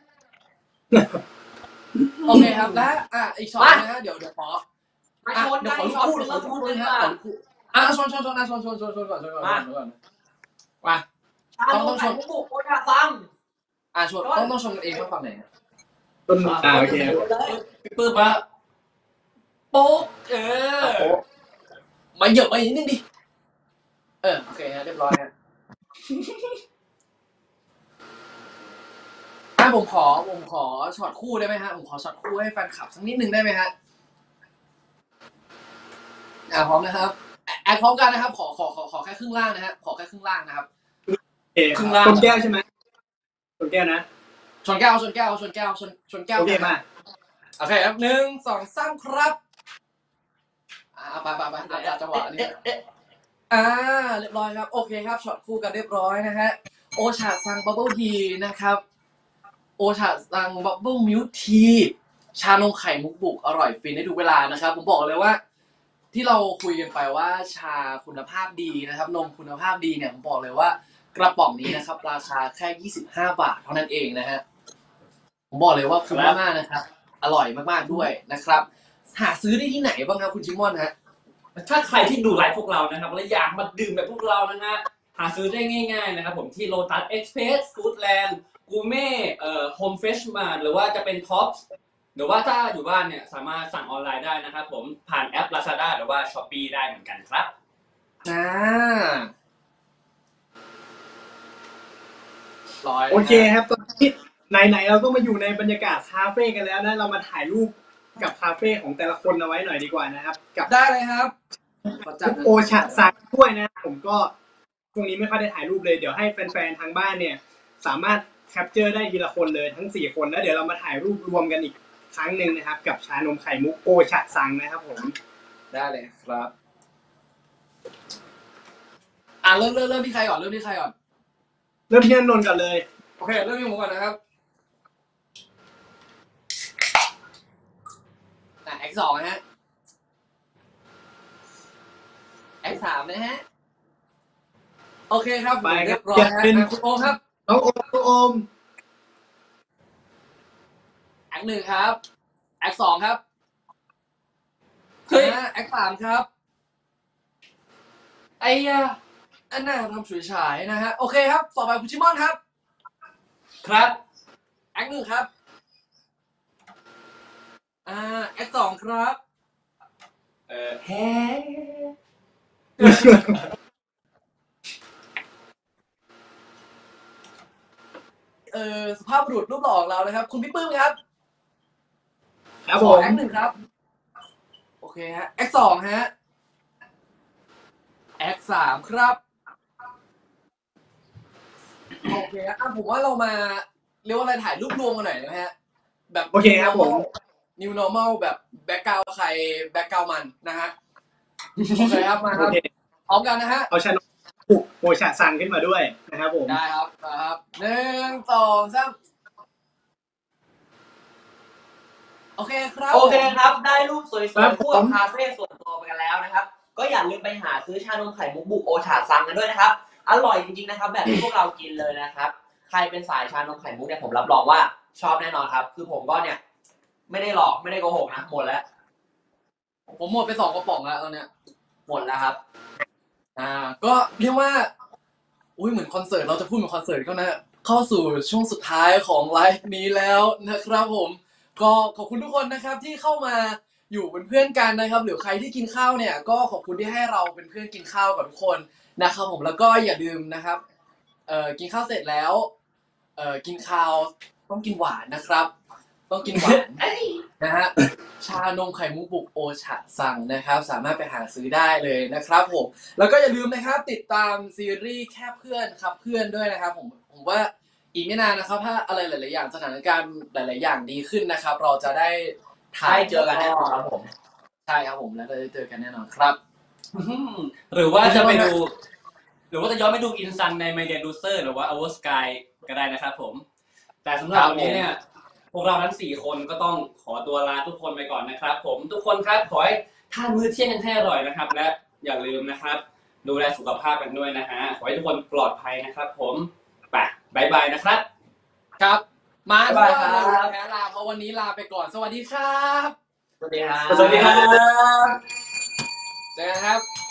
โอเคครับและอ่ะอีกช็อตนะฮะเดี๋ยวเดี๋ยวขอมาอ่ะชนเดี๋ยกัวน ขออีกลูช็กอตคู่หเดี๋นึ่ยวงขอแล้วลูกพูคู่ดนะเลยฮะว่าขอลูกคู่อ่ะชนชนชนนะชนชนชนชนชนก่อนชนก่อนชนก่อนมาชานมไข่มุกบุกโคชาซังอ่ะชวนต้องต้องชมกันเองว่าฝั่งไหนต้นอ่าโอเคพี่ปื้มมาโป๊กเออมาเหยอะมาอีกนิดนึงดิเออโอเคฮะเรียบร้อยฮะอ่ะผมขอผมขอช็อตคู่ได้ไหมฮะผมขอช็อตคู่ให้แฟนคลับสักนิดนึงได้ไหมฮะอ่าพร้อมนะครับแอคพร้อมกันนะครับขอขอขอขอแค่ครึ่งล่างนะฮะขอแค่ครึ่งล่างนะครับเอ๋ชนแก้วใช่ไหมชนแก้วนะชนแก้วชนแก้วชนแก้วชนชนแก้วโอเคมาโอเคครับหนึ่งสองสามครับอ่าไปไปไปจังหวะนี้อ่าเรียบร้อยครับโอเคครับช็อตคู่กันเรียบร้อยนะฮะโอชาซังบับเบิลทีนะครับโอชาซังบับเบิลมิลค์ทีชานมไข่มุกบุกอร่อยฟินได้ทุกเวลานะครับผมบอกเลยว่า ที่เราคุยกันไปว่าชาคุณภาพดีนะครับนมคุณภาพดีเนี่ยผมบอกเลยว่ากระป๋องนี้นะครับราคาแค่ยี่สิบห้าบาทเท่านั้นเองนะฮะผมบอกเลยว่าคุ้มมากๆนะครับอร่อยมากๆด้วยนะครับหาซื้อได้ที่ไหนบ้างครับคุณชิมอนฮะถ้าใครที่ดูไลฟ์พวกเรานะครับและอยากมาดื่มแบบพวกเรานะฮะหาซื้อได้ง่ายๆนะครับผมที่โลตัสเอ็กซ์เพรสฟู้ดแลนด์กูเม่เอ่อโฮมเฟชมาหรือว่าจะเป็นท็อปส์หรือว่าถ้าอยู่บ้านเนี่ยสามารถสั่งออนไลน์ได้นะครับผมผ่านแอป Lazada หรือว่า Shopee ได้เหมือนกันครับอ่าร้อยโอเคครับตอนนี้ไหนๆเราก็มาอยู่ในบรรยากาศคาเฟ่กันแล้วนะเรามาถ่ายรูปกับคาเฟ่ของแต่ละคนเอาไว้หน่อยดีกว่านะครับกับได้เลยครับโอชะซังด้วยนะผมก็ช่วงนี้ไม่ค่อยได้ถ่ายรูปเลยเดี๋ยวให้แฟนๆทางบ้านเนี่ยสามารถแคปเจอร์ได้ทีละคนเลยทั้งสี่คนแล้วเดี๋ยวเรามาถ่ายรูปรวมกันอีกครั้งหนึ่งนะครับกับชานมไข่มุกโอชะซังนะครับผมได้เลยครับอ่ะเริ่มเริ่มเริ่มที่ใครก่อนเริ่มที่ใครก่อนเริ่มที่นนท์ก่อนเลยโอเคเริ่มที่ผมก่อนนะครับอ่ะ X สองนะฮะ X สามนะฮะโอเคครับไปเรียบร้อยฮะคุณโอมครับน้องโอมน้องโอม X หนึ่งครับ X สองครับเฮ้ย X สามครับไอ้ยาอันน่าทำฉุยฉายนะฮะโอเคครับต่อไปคุณชิมอนครับครับ X หนึ่งครับอ่า X สองครับเออแฮเออสภาพบุรุษรูปหล่อของเรานะครับคุณพี่ปื้มครับครับผม X หนึ่งครับโอเคฮะ X สองฮะ X สามครับโอเคอ่ะผมว่าเรามาเรียกว่าอะไรถ่ายรูปรวมกันหน่อยนะฮะแบบโอเคครับผม New Normal แบบแบ็คกราวด์ใครแบ็คกราวด์มันนะฮะโอเคครับมาครับพร้อมกันนะฮะเอาชานมปุกโอชะซังขึ้นมาด้วยนะครับผมได้ครับครับหนึ่งสองสามโอเคครับโอเคครับได้รูปสวยๆคู่กับคาเฟ่ส่วนตัวไปกันแล้วนะครับก็อย่าลืมไปหาซื้อชานมไข่มุกบุกโอชาซังกันด้วยนะครับอร่อยจริงๆนะครับแบบที่พวกเรากินเลยนะครับใครเป็นสายชานมไข่มุกเนี่ยผมรับรองว่าชอบแน่นอนครับคือผมก็เนี่ยไม่ได้หลอกไม่ได้โกหกนะหมดแล้วผมหมดไปสองกระป๋องแล้วตอนเนี้ยหมดแล้วครับอ่าก็เรียกว่าอุ้ยเหมือนคอนเสิร์ตเราจะพูดเหมือนคอนเสิร์ตก็นะเข้าสู่ช่วงสุดท้ายของไลฟ์นี้แล้วนะครับผมก็ขอบคุณทุกคนนะครับที่เข้ามาอยู่เป็นเพื่อนกันนะครับหรือใครที่กินข้าวเนี่ยก็ขอบคุณที่ให้เราเป็นเพื่อนกินข้าวกับทุกคนนะครับผมแล้วก็อย่าลืมนะครับเอ่อกินข้าวเสร็จแล้วเอ่อกินข้าวต้องกินหวานนะครับต้องกินหวานนะฮะชานมไข่มุกบุกโอชะซังนะครับสามารถไปหาซื้อได้เลยนะครับผมแล้วก็อย่าลืมนะครับติดตามซีรีส์แค่เพื่อนครับเพื่อนด้วยนะครับผมผมว่าอีกไม่นานนะครับถ้าอะไรหลายๆอย่างสถานการณ์หลายๆอย่างดีขึ้นนะครับเราจะได้ถ่ายเจอกันแน่นอนครับผมใช่ครับผมแล้วเราจะเจอกันแน่นอนครับหรือว่าจะไปดูหรือว่าจะย้อนไปดูอินซันใน My Dear Loser หรือว่า Our Sky ก็ได้นะครับผมแต่สำหรับวันนี้เนี่ยพวกเราทั้งสี่คนก็ต้องขอตัวลาทุกคนไปก่อนนะครับผมทุกคนครับขอให้ทานมื้อเที่ยงกันให้อร่อยนะครับและอย่าลืมนะครับดูแลสุขภาพกันด้วยนะฮะขอให้ทุกคนปลอดภัยนะครับผมไปบายบายนะครับครับมาสวัสดีครับแพ้ลาเพราะวันนี้ลาไปก่อนสวัสดีครับสวัสดีครับสวัสดีครับเจอกันครับ